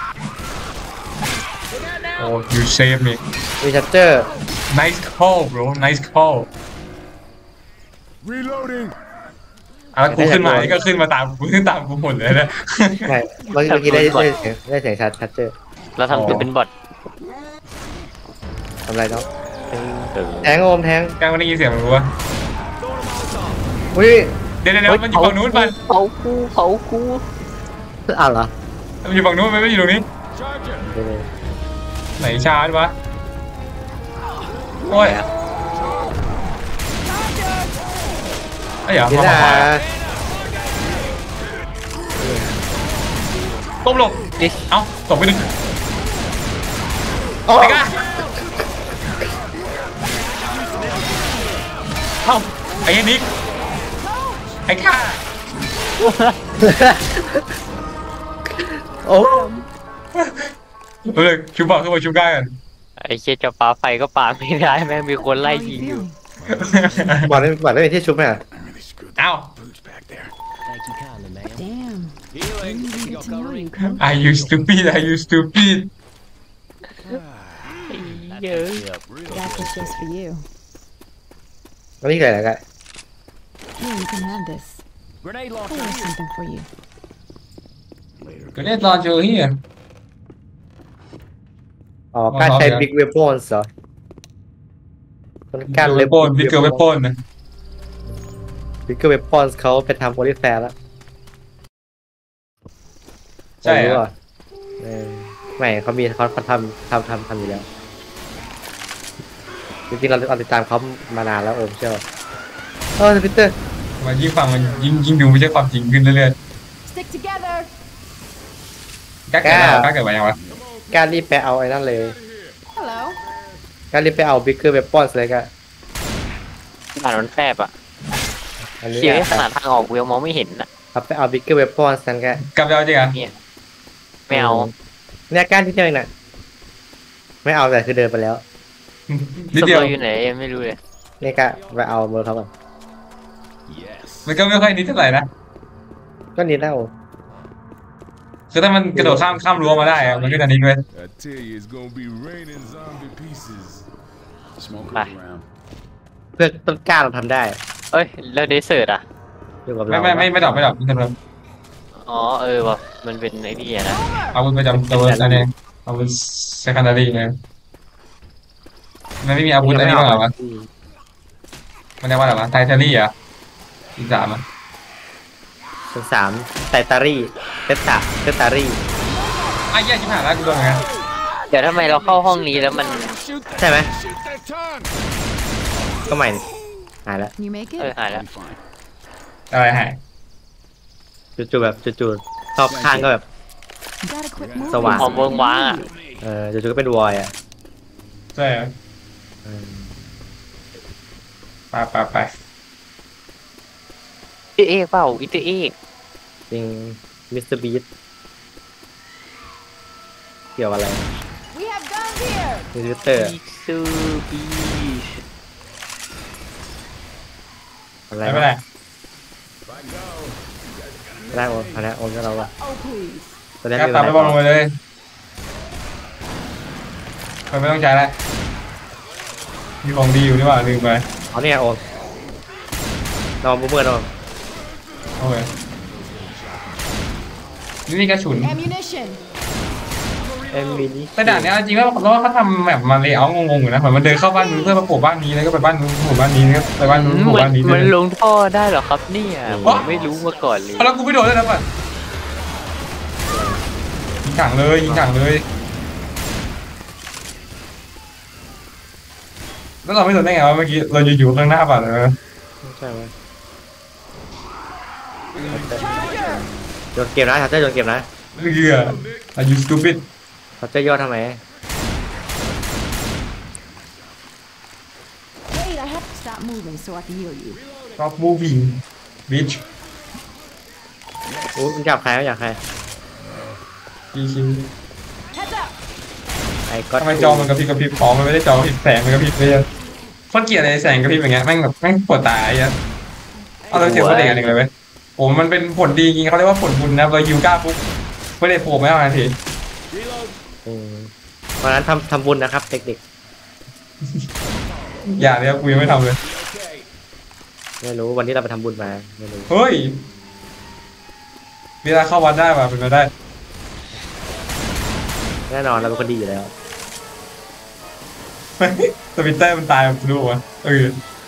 โอ้ you save me มีชัตเจอร์ nice call bro nice call Reloading. อ่ะแล้วกูขึ้นมานี่ก็ขึ้นมาตามกูขึ้นตามกูหมดเลยนะใช่เมื่อกี้ได้ได้เสียงได้เสียงชัดชัตเจอร์เราทำตัวเป็นบอททำไรเนาะเออแทงโอมแทงแกไม่ได้ยินเสียงมันกูวะอุ้ยเดี๋ยวเดี๋ยวมันอยู่ฝั่งนู้นมันเผากูเผากูอ้าวเหรอมันอยู่ฝั่งนู้นมันไม่อยู่ตรงนี้ Charger. เดี๋ยวไหนชาร์จวะโอ้ยไอ้เหรอๆเดี๋ยวมานะขวาต้มหลบดิเอ้าตกไปดึงโอ้ไอ้ก้าเอ้าไอ้เหี้ยนิกไอ้ก้าโอ้เออชูบอกขึ้นมาชูก้ากันไอ้เชี่ยจะปาไฟก็ปาไม่ได้แม่งมีคนไล่ How ยิง you อยู่ feeling? บอลไม่บอลไม่มีที่ชุบไหมอ่ะ I really screwed เอ้า the boots back there. Thank you kindly, ma'am. Damn. Healing. Didn't even You get gonna to know cover you, me? Coach. Are you stupid Are you stupid เยอะ Yep. That's what's just for you. แล้วนี่อะไรกัน Here, you can have this. Grenade Oh, launcher. there's something for you. ก็เล่นตอนเจอเฮียอ๋อการใช้ big weapons เหรอการเวเล็บปนบิ๊กเกอร์เวปนนะ big weapons เขาไปทำโอลิแฟร์แล้วใช่รู้อะป่ะเออไม่เขามีเขาทำทำทำทำอยู่แล้วจริงๆเราเราติดตามเขามานานแล้วโอมเชื่อเออพีเตอร์มันยิ่งฟังมันยิ่งยิ่งดูไม่ใช่ความจริงขึ้นเรื่อย Stick together. ๆกล้าเกิดแล้วกล้าเกิดมายังวะการรีบไปเอาไอ้นั่นเลย Hello. การรีบไปเอา bigger weapons เลยก็ขนาดมันแคบอ่ะอันนี้เชียร์อ่ะขนาดทางออกกูยังมองไม่เห็นอ่ะครับไปเอา bigger weapons กันก็กลับไปเอาจริงอ่ะไม่เอาเนี่ยการที่เจอน่ะไม่เอาแต่คือเดินไปแล้วนิดสเดียวเปอร์อยู่ไหนยังไม่รู้เลยนี่ก็ไปเอาเบอร์เขาก่อน Yes. มันก็ไม่ค่อยนิดเท่าไหร่นะก็นิดแล้วคือถ้ามันกระโดดข้ามข้ามรั้วมาได้อะมันก็จะนิดเว้ย I tell you, it's gonna be raining zombie pieces. Smoke Bye. around. เพื่อต้นกล้าเราทำได้เอ้ยแล้วเดสเซิร์ตอ่ะอยู่กับไม่เราไม่ไม่ไม่ดอกไม่ดอกไม่ทำเลยอ๋อเออว่ะมันเป็นไอ้นี่อะนะอาวุธประจำตัวนั่นเองอาวุธ secondary นะมันไม่มีอาวุธอะไรนี่บ้างเหรอวะมันเรียกว่าอะไรวะไทเทอรี่อ่ะอีกสามอ่ะส่วนสามไตตารี่เตตาเตตารี่ไอ้เหี้ยชิบหายแล้วกูโดนไงเดี๋ยวทำไมเราเข้าห้องนี้แล้วมัน Shoot ใช่ไหม Shoot that tongue. ก็ใหม่หายแล้ว You make เออ it? หายแล้ว I'm fine. อะไรหายจู่ๆแบบจู่ๆรอบข้างก็แบบ Gotta quit moving. สว่างหอมเวิร์กว้างอ่ะเออจู่ๆก็เป็นวอยอ่ะใช่เหรอเออไปไปไปอิตเอกเปล่าอิตเอกจริงมิสเตอร์บีทเกี่ยวอะไร We have guns here. มิสเตอร์อิซูบีอะไรไม่เป็นไรไม่ได้โอนอันนี้โอนก็เราอะ Oh please. ตอนนี้กล้าไม่ตามเป็ไปนบอลลงไรไปเลยมันไม่ต้องใช้แล้วมีของดีอยู่นี่หว่าลืมไปเอาเนี่ยโอนลองบุ้มเมื่อเราโอเคนี่นี่กระฉุน Ammunition. เอ็มบีนี่แต่ด่านเนี้ยจริงๆแล้วเราว่าเขาทำแบบมาเลเยอร์งงๆอยู่นะเหมือนมันเดินเข้าบ้านนู้นเพื่อมาโผล่บ้านนี้แล้วก็ไปบ้านนู้นโผล่บ้านนี้แล้วก็ไปบ้านนู้นโผล่มันบ้านนี้มันเลยลงท่อได้เหรอครับเนี่ยผมไม่รู้มาก่อนเลยเอาแล้วกูไม่โดนเลยนะป่ะยิงถังเลยยิงถังเลยแล้วเราไม่โดนได้ไงวะเมื่อกี้เราอยู่ๆข้างหน้าป่ะเลยใช่ไหมโยนเกมนะชัตเตอร์โยนเกมนะเหี้ย Are you stupid ชัตเตอร์ยอดทำไม Wait, I have to stop moving so I can heal you. Stop moving bitch โอ้ยอยากใครไม่อยากใครจริง Heads up. ไอ้ก็ๆทำไมจอมันกระพริบกระพริบของมันไม่ได้จอกระพริบแสงมันกระพริบเลยโคตรเกลียดเลยแสงกระพริบอย่างเงี้ยแม่งแบบแม่งปวดตาไอ้เหี้ยเอาเราเจอประเด็นอันหนึ่งเลยเว้ยโอ้มันเป็นผลดีจริงเขาเรียกว่าผลบุญนะเรายูก้าปุ๊บประเด็นโผล่ไม่เอาทันที Reload. อืมเพราะฉะนั้นทำทำบุญนะครับเด็กอย่าเลยกูยังไม่ทำเลย Okay. ๆไม่รู้วันนี้เราไปทำบุญมาไม่รู้เฮ้ยเวลาเข้าวัดได้ป่ะเป็นไปได้แน่นอนเราเป็นคนดีอยู่แล้วสวิตเตอร์มันตายแบบรู้วะเออ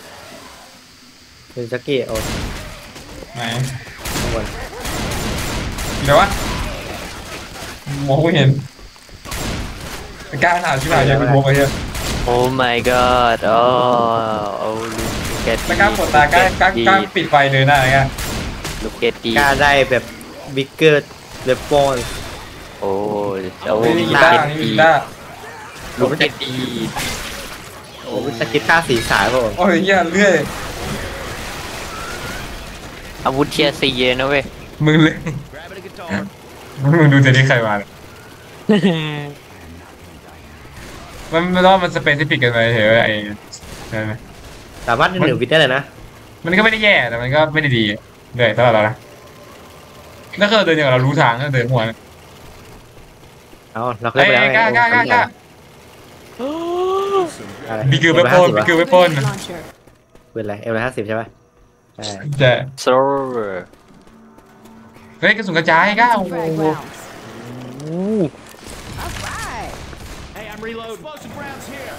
เป็นจักกี้โอ้ไหนข้างบนเดี๋ยววะมองไม่เห็นกล้าถามชิบหายยังเป็นโมไปเหี้ยโอ้ my god โอ้โอ้ลูกเกตแล้วกล้าปวดตากล้ากล้ากล้าปิดไฟเลยนะอะไรเงี้ยลูกเกตดีกล้าได้แบบบิ๊กเกอร์เวปอนโอ้โอ้นี่ลูมีกกีเกตาร์ตนี่มีดีกีตาร์ลูกเกตดีโอ้สกิทค่าสีสายป่ะผมโอ้ยเหี้ยเรื่อยอาวุธเทียร์ซีเลยนะเว้ยมึงเลย Grab a guitar. มึงดูเจนี่ใครมาเนี่ยมันไม่ต้องมันสเปซิฟิกกันไปเถอะไอ้นั่นนะสามารถหนึ่งวิดได้เลยนะมันก็ไม่ได้แย่แต่มันก็ไม่ได้ดีเลยสำหรับเรานะถ้าเกิดเดินอย่างเรารู้ทางก็เดินหัวนะเอาเราเคเอ้ยยไปแล้วกล้ากล้ากล้ากล้าอะไรบิ๊กเกอร์เวปนบิ๊กเกอร์เวปน Grenade launcher. ปืนอะไรเอ็มร้อยห้าสิบใช่ไหมใช่แต่โซเวอร์เฮ้ยกระสุนกระจายกล้าโอ้ Some โห frag rounds. All right. Hey, I'm reloading. Explosive rounds here.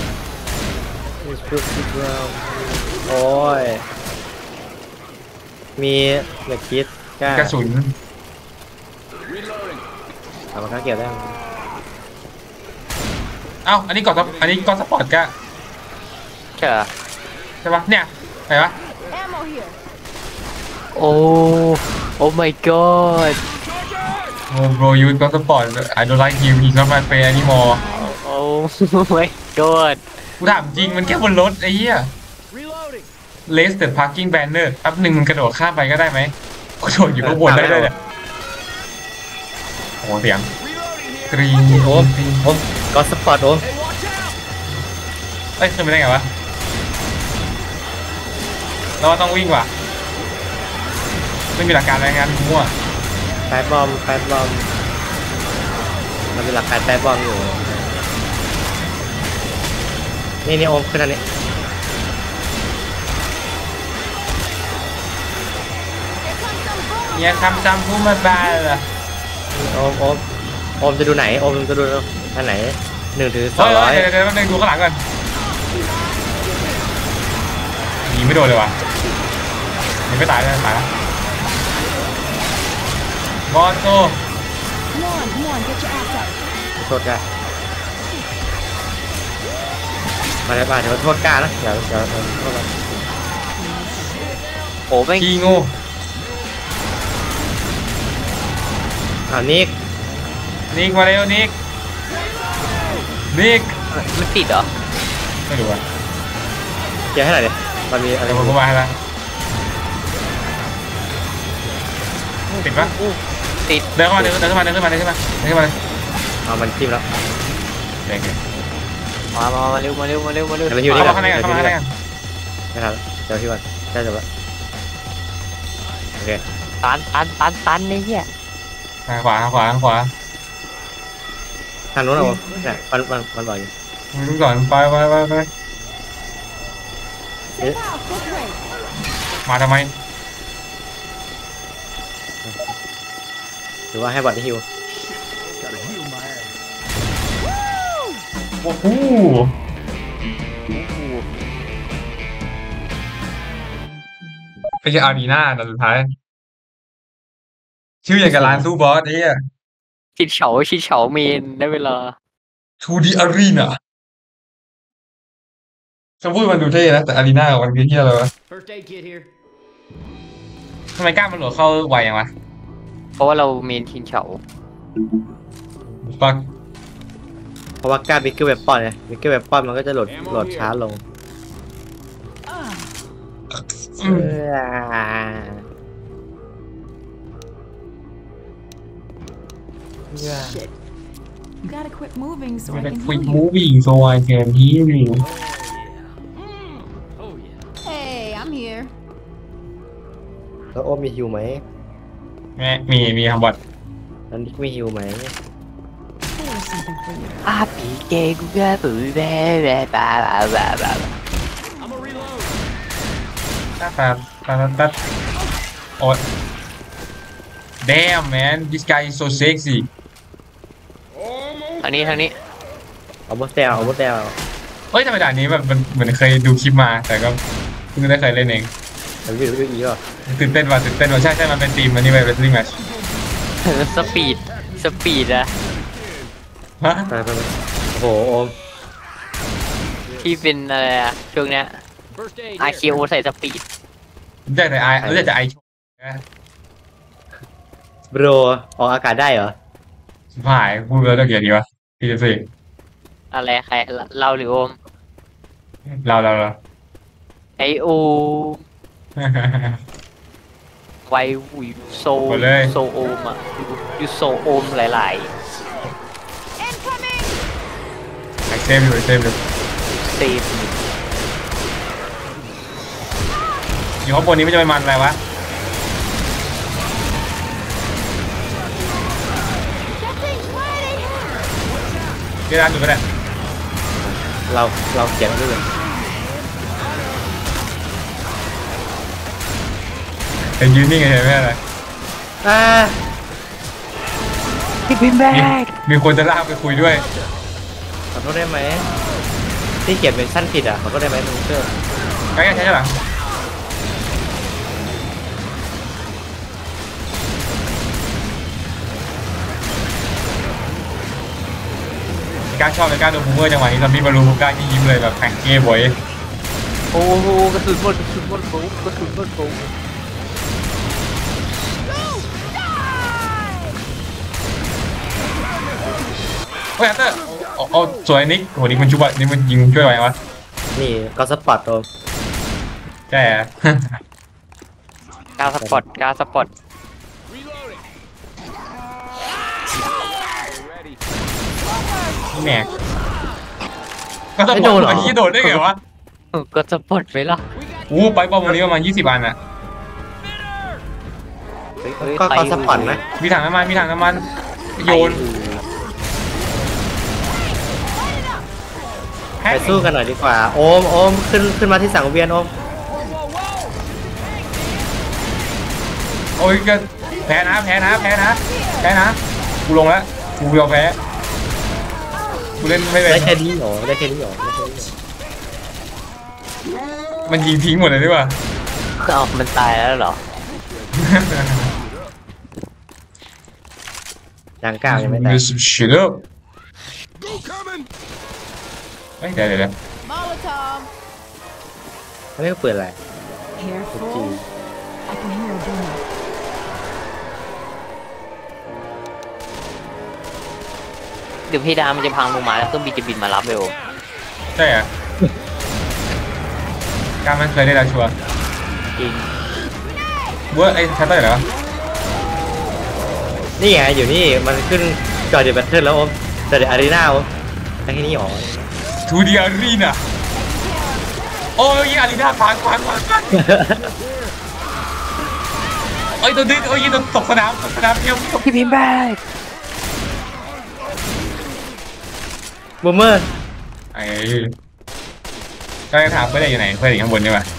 โอ้ยมีอย่าคิดกล้ากระสุน Reloading. ทำมันก็เกี่ยวได้เอ้าอันนี้กดอันนี้กดสปอร์ตก็ใช่เหรอใช่ปะเนี่ยไหนวะ Ammo here. โอ้โอ้ my god โอ้ bro you got support I don't like him he's not my friend anymore โอ้ my god กูถามจริงมันแค่บนรถไอ้เหี้ย Reloading. Raise the parking banner แป๊บหนึ่งมันกระโดดข้ามไปก็ได้ไหมกระโดดอยู่ข้างบนได้เลยเนี่ยโอ้เสียง Reloading here. กรีนโอมโอมก็สปอร์ตโอม Hey, watch out. เอ้ยขึ้นไปได้ไงวะเราว่าต้องวิ่งว่ะไม่มีหลักการอะไรงั้นมั่วแปดบอมแปดบอมมันเป็นหลักการแปดบอมอยู่นี่นี่โอมขึ้นอันนี้เนี่ยคำจำพูดมาบ้าเหรอโอมโอมโอมจะดูไหนโอมจะดูอันไหนหนึ่งถึงสอเฮ้งยร้อยเดี๋ยวเดี๋ยวแป๊บนึงดูข้างหลังก่อนยิงไม่โดนเลยว่ะยิงไม่ตายเลยตายแล้วบอสโต Come on, come on, get your ass up. โทษกล้ามาได้ป่ะเดี๋ยวโทษกล้านะเดี๋ยวเดี๋ยวโทษกันโอ้แม่งขี้งูอ่านิกนิกมาเร็วนิกนิกมันติดเหรอไม่รู้อ่ะเกียร์ให้หน่อยดิมันมีอะไรเดี๋ยวผมก็มาให้ละติดปะติดเดินเข้ามาเดินเดินเข้ามาเดินเข้ามาเดินเข้ามาเดินเข้ามาเลยเอามันจิ้มแล้วเด็กมามามาเร็วมาเร็วมาเร็วมาเร็วเดี๋ยวมันอยู่เข้านี่มาข้างในกันเข้ามาข้างในกันไม่ทันเดี๋ยวพี่วันใช่จบแล้วโอเคตันตันตันตันไอ้เหี้ยทางขวาทางขวาทางขวาทางนู้นเอาเนี่ยมันมันมันบอกอยู่มึงก่อนไปไปไปไป Safe house, this way. มาทำไมหรือว่าให้บอดได้ฮิว Gotta heal my ass. โอ้โหไม่ใช่อารีนาแต่สุดท้าย ชื่ออย่างกับร้านสู้บอสไอ้เหี้ยชิดเฉาชิดเฉาเมนได้เวลาทูดีอารีนาคำพูดมันดูเท่นะแต่อารีนามันคือเหี้ยอะไรวะ First aid kit here. ทำไมกล้ามันโหลดเข้าไวอย่างวะเพราะว่าเราเมนชินเฉาปักเพราะว่ากล้าบิ๊กเกอร์เวปปอนไงบิ๊กเกอร์เวปปอนมันก็จะโหลดโหลดช้าลงอืม Shit. You gotta quit moving so I มัน can เป็น heal quick you. moving so I can heal you Oh yeah. Hey, I'm here. แล้วโอมมีฮิวไหมแม่มีมีคำบอดแล้วนิกมีฮิวไหม There's something for you. อาปีเกกูกะปือแบ๊แบ๊บาบาบาบา I'm a reload. ตัดตัดตัดตัดโอ๊ย damn man this guy is so sexy ทางนี้ทางนี้เอาบอสแตลเอาบอสแตลเฮ้ยทำไมด่านนี้แบบมันเหมือนเคยดูคลิปมา แต่ก็เพิ่งได้เคยเล่นเองมันวิววิวอีป่ะตื่นเต้นว่ะตื่นเต้นว่ะใช่ใช่มันเป็นทีมมันนี่ไปเป็นทีมแมทช์สปีดสปีดอะฮะไปไปไปโอ้โหโอมที่เป็นอะไรอะช่วงเนี้ย First aid อา here. เคโอใส่สปีดรู้จักแต่ไอรู้จักแต่ไอโบรออกอากาศได้เหรอชิบหายพูดแล้วต้องเกียรดีวะพี่จะสิอะไรใครเราหรือโอมเราเราเราไอโอไววิโซโซโอมอะยูโซโอมหลาย Incoming! ไอเซฟอยู่ไอเซฟอยู่ๆเซฟอยู่ข้างบนนี้ไม่จะไปมันอะไรวะ That thing's fighting! เดี๋ยวร้านอยู่ก็ได้เราเราเขียนด้วยแต่ยืนนิ่งเฉยๆไม่อะไรอ่าพี่พิมแบมีกมีคนจะลากไปคุยด้วยไปไปษได้ไหมที่เขียนเป็นชั้นผิดอ่ะขอโทษได้ไหมลุงเชื่อใกล้ๆใช่หรอการชอบเลยการโดนบูมเมอร์จังหวะนี้ซอมบี้มารูการที่ยิ้มเลยแบบแข่งเก้บอยโอ้โหกระสุนหมดกระสุนหมดปุ๊บกระสุนหมดปุ๊บเฮ้ยอันเตอร์เอาเอาสวยนิกโหนิกมันชุบอะนี่มันยิงช่วยไหววะนี่ก็สปอร์ตโอมใช่อะกาสปอร์ตกาสปอร์ตแหนกก็ต้องบอกไอ้ที่โดดได้ไงวะเออก็สปอร์ตไปละอู้ไปบอมวันนี้ประมาณยี่สิบอันอะเฮ้ยเฮ้ยก็ใครก็สปอร์ตนะมีถังน้ำมันมีถังน้ำมันโยนไปสู้กันหน่อยดีกว่าโอมโอมขึ้นขึ้นมาที่สังเวียนโอมโอ้ยก็แพ้นะแพ้นะแพ้นะแพ้นะกูลงแล้วกูยอมแพ้กูเล่นไม่เป็นได้แค่นี้เหรอได้แค่นี้เหรอได้แค่นี้เหรอมันยิงทิ้งหมดเลยดีกว่าเอามันตายแล้วเหรอดังก้าวยังไม่ได้ Miss Shit Go coming. เฮ้ยเดี๋ยวเดี๋ยวเดี๋ยว Molotov. อันนี้ก็เปิดอะไร Careful. I can hear a boom. เดี๋ยวเพดานมันจะพังลงมาแล้วเครื่องบินจะบินมารับเร็วใช่อะการมันเคยได้แล้วชัวร์จริงเวอร์ไอ้ชัตเตอร์เหรอนี่ไงอยู่นี่มันขึ้นจอดเดอะแบทเทิลแล้วโอมจอดเดอะอารีนาโอมได้แค่นี้เหรอทูดีอารีนาโอ้ยอารีนาพังพังพังพังโอ้ยตัวดึงโอ้ยตัวตกสนามตกสนามเที่ยวพี่พิมพ์แบกบูมเมอร์ไอ้ก็จะถามเพื่อนอยู่ไหนเพื่อนอยู่ข้างบนใช่ปะ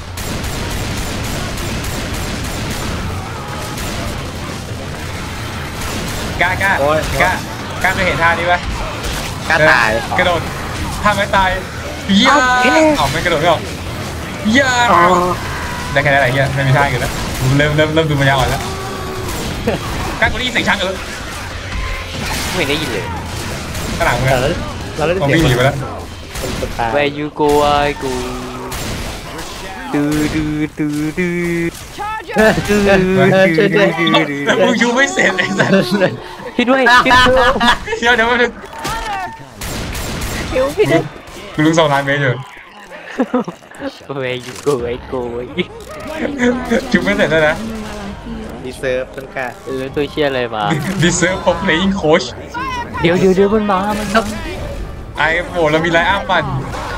กล้ากล้ากล้ากล้าเคยเห็นท่านี้ปะกล้าตายกระโดดท่าไม่ตายย่าเอาไม่กระโดดไม่ออกย่าได้แค่นั้นอะไรเงี้ยไม่มีท่าอื่นแล้วเริ่มเริ่มเริ่มดูมันยาวอ่อนแล้วกล้ากูได้ยินเสียงช้างเออไม่ได้ยินเลยข้างหลังมึงเราอะได้เราได้ผมเสียวิ่งงหนีไปแล้วคนคนตาย Where you go I go ดูดูดูดู Charger. ดูช่วยด้วยแล้วมึงยูไม่เสร็จไอ้สัสพี่ด้วยพี่ด้วยเดี๋ยวเดี๋ยวมาถึงเดี๋ยวพี่ด้วยกูลุงสองล้านเมตรอยู่ Where you go I go จุบไม่เสร็จแล้วนะดีเซิร์ฟต้นกล้าเออตัวเชี่ยอะไรมา Deserve for playing coach เดี๋ยวเดี๋ยวเดี๋ยวมันมามันมาไอ้โหเรามีไลน์อัพปั่น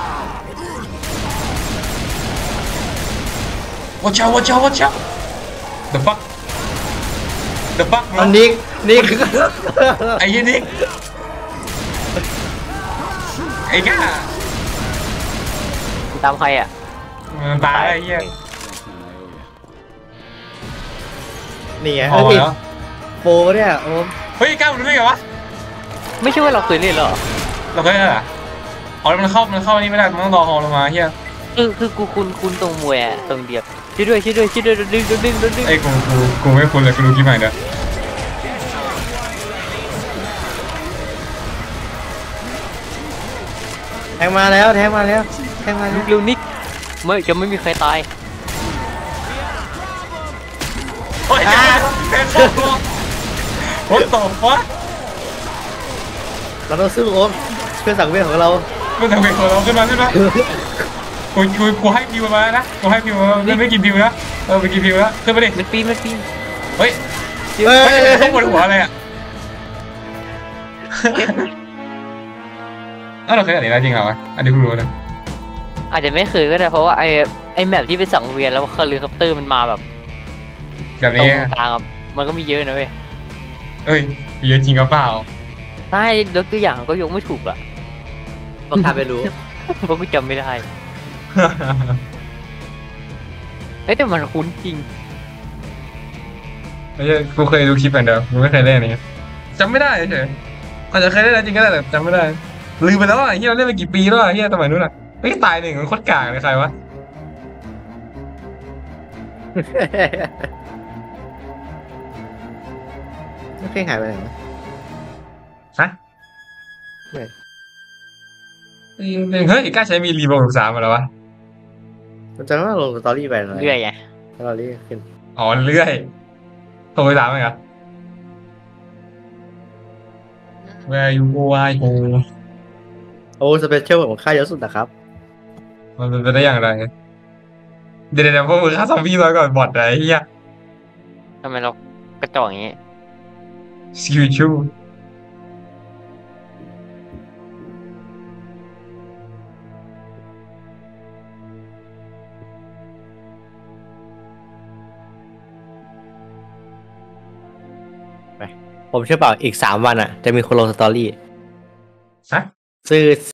Watch out watch out watch out The fuck The fuck อันนิกนิกไอ้ยี่นิกไอ้ก้าตามใครอ่ะมันตายไอ้เหี้ยนี่ไงอ๋อเอ้ยแล้วโปรเนี่ยโอมเฮ้ยก้ามันรู้ได้ไงวะไม่ใช่ว่าเราเคยเล่นหรอเราเคยได้เหรออ๋อมันเข้ามันเข้านี่ไม่ได้มันต้องรอฮอลลงมาเฮียคือคือกูคุณคุณตรงมวยอ่ะตรงเดียบช่วยด้วยช่วยด้วยช่วยด้วยดึงดึงดึงดึงดึงไอ้กูกูกูไม่คุ้นเลยกูรู้กี่ใหม่เด้อแทงมาแล้วแทงมาแล้วแทงมาแล้ลุวกเร็วนิกไม่จะไม่มีใครตายโอ้ยเป็นพวกกูโอ้ตบวะเราต้องสู้โอมเพื่อสังเวียนของเรามึงทำเป็นตัวเราขึ้นมาขึ้นมากูกูกูให้พิวมานะกูให้พิวมาไม่ไม่กินพิวนะเออไปกินพิวแล้วขึ้นมาดิมันปีนมันปีนเฮ้ยเฮ้ยเฮ้ยเขาปวดหัวอะไรอ่ะเออเราเคยอ่านแล้วจริงเหรอวะอันนี้กูรู้นะอาจจะไม่เคยก็ได้เพราะว่าไอไอแมปที่เป็นสังเวียนแล้วเฮลิคอปเตอร์มันมาแบบแบบตรงนี้กลางอะมันก็มีเยอะนะเว้ยเอ้ยเยอะจริงกับเปล่าใช่ยกตัวอย่างก็ยกไม่ถูกอ่ะต้องการไปรู้เพราะกูจำไม่ได้เอ้ยแต่มันคุ้นจริงไม่ใช่กูเคยดูคลิปอย่างเดียวกูไม่เคยเล่นอันนี้จำไม่ได้เฉยอาจจะเคยเล่นจริงก็ได้แต่จำไม่ได้ลืมไปแล้วอ่ะเฮียเราเล่นไปกี่ปีแล้วอ่ะเฮียสมัยนู้นอ่ะไม่ตายหนึ่งมันโคตรกากเลยใครวะไม่เคยหายไปไหนวะฮะไม่เฮ้ยกล้าใช้มีรีโบว์สามมาแล้ววะมันจะว่าลงสตอรี่ไปอะไรเรื่อยไงสตอรี่ขึ้นอ๋อเรื่อยโทรไปถามมั้งเหรอ Where you go I go โอ้สเปเชียลของค่ายเยอะสุดนะครับมันเป็นไปได้อย่างไรเดี๋ยวเดี๋ยวพวกมึงฆ่าซอมบี้น้อยก่อนบอทอะไรเฮียทำไมเรากระจอกอย่างงี้สกิลชูผมเชื่อเปล่าอีกสามวันอ่ะ จะมีคนลงสตอรี่ฮะซื้อ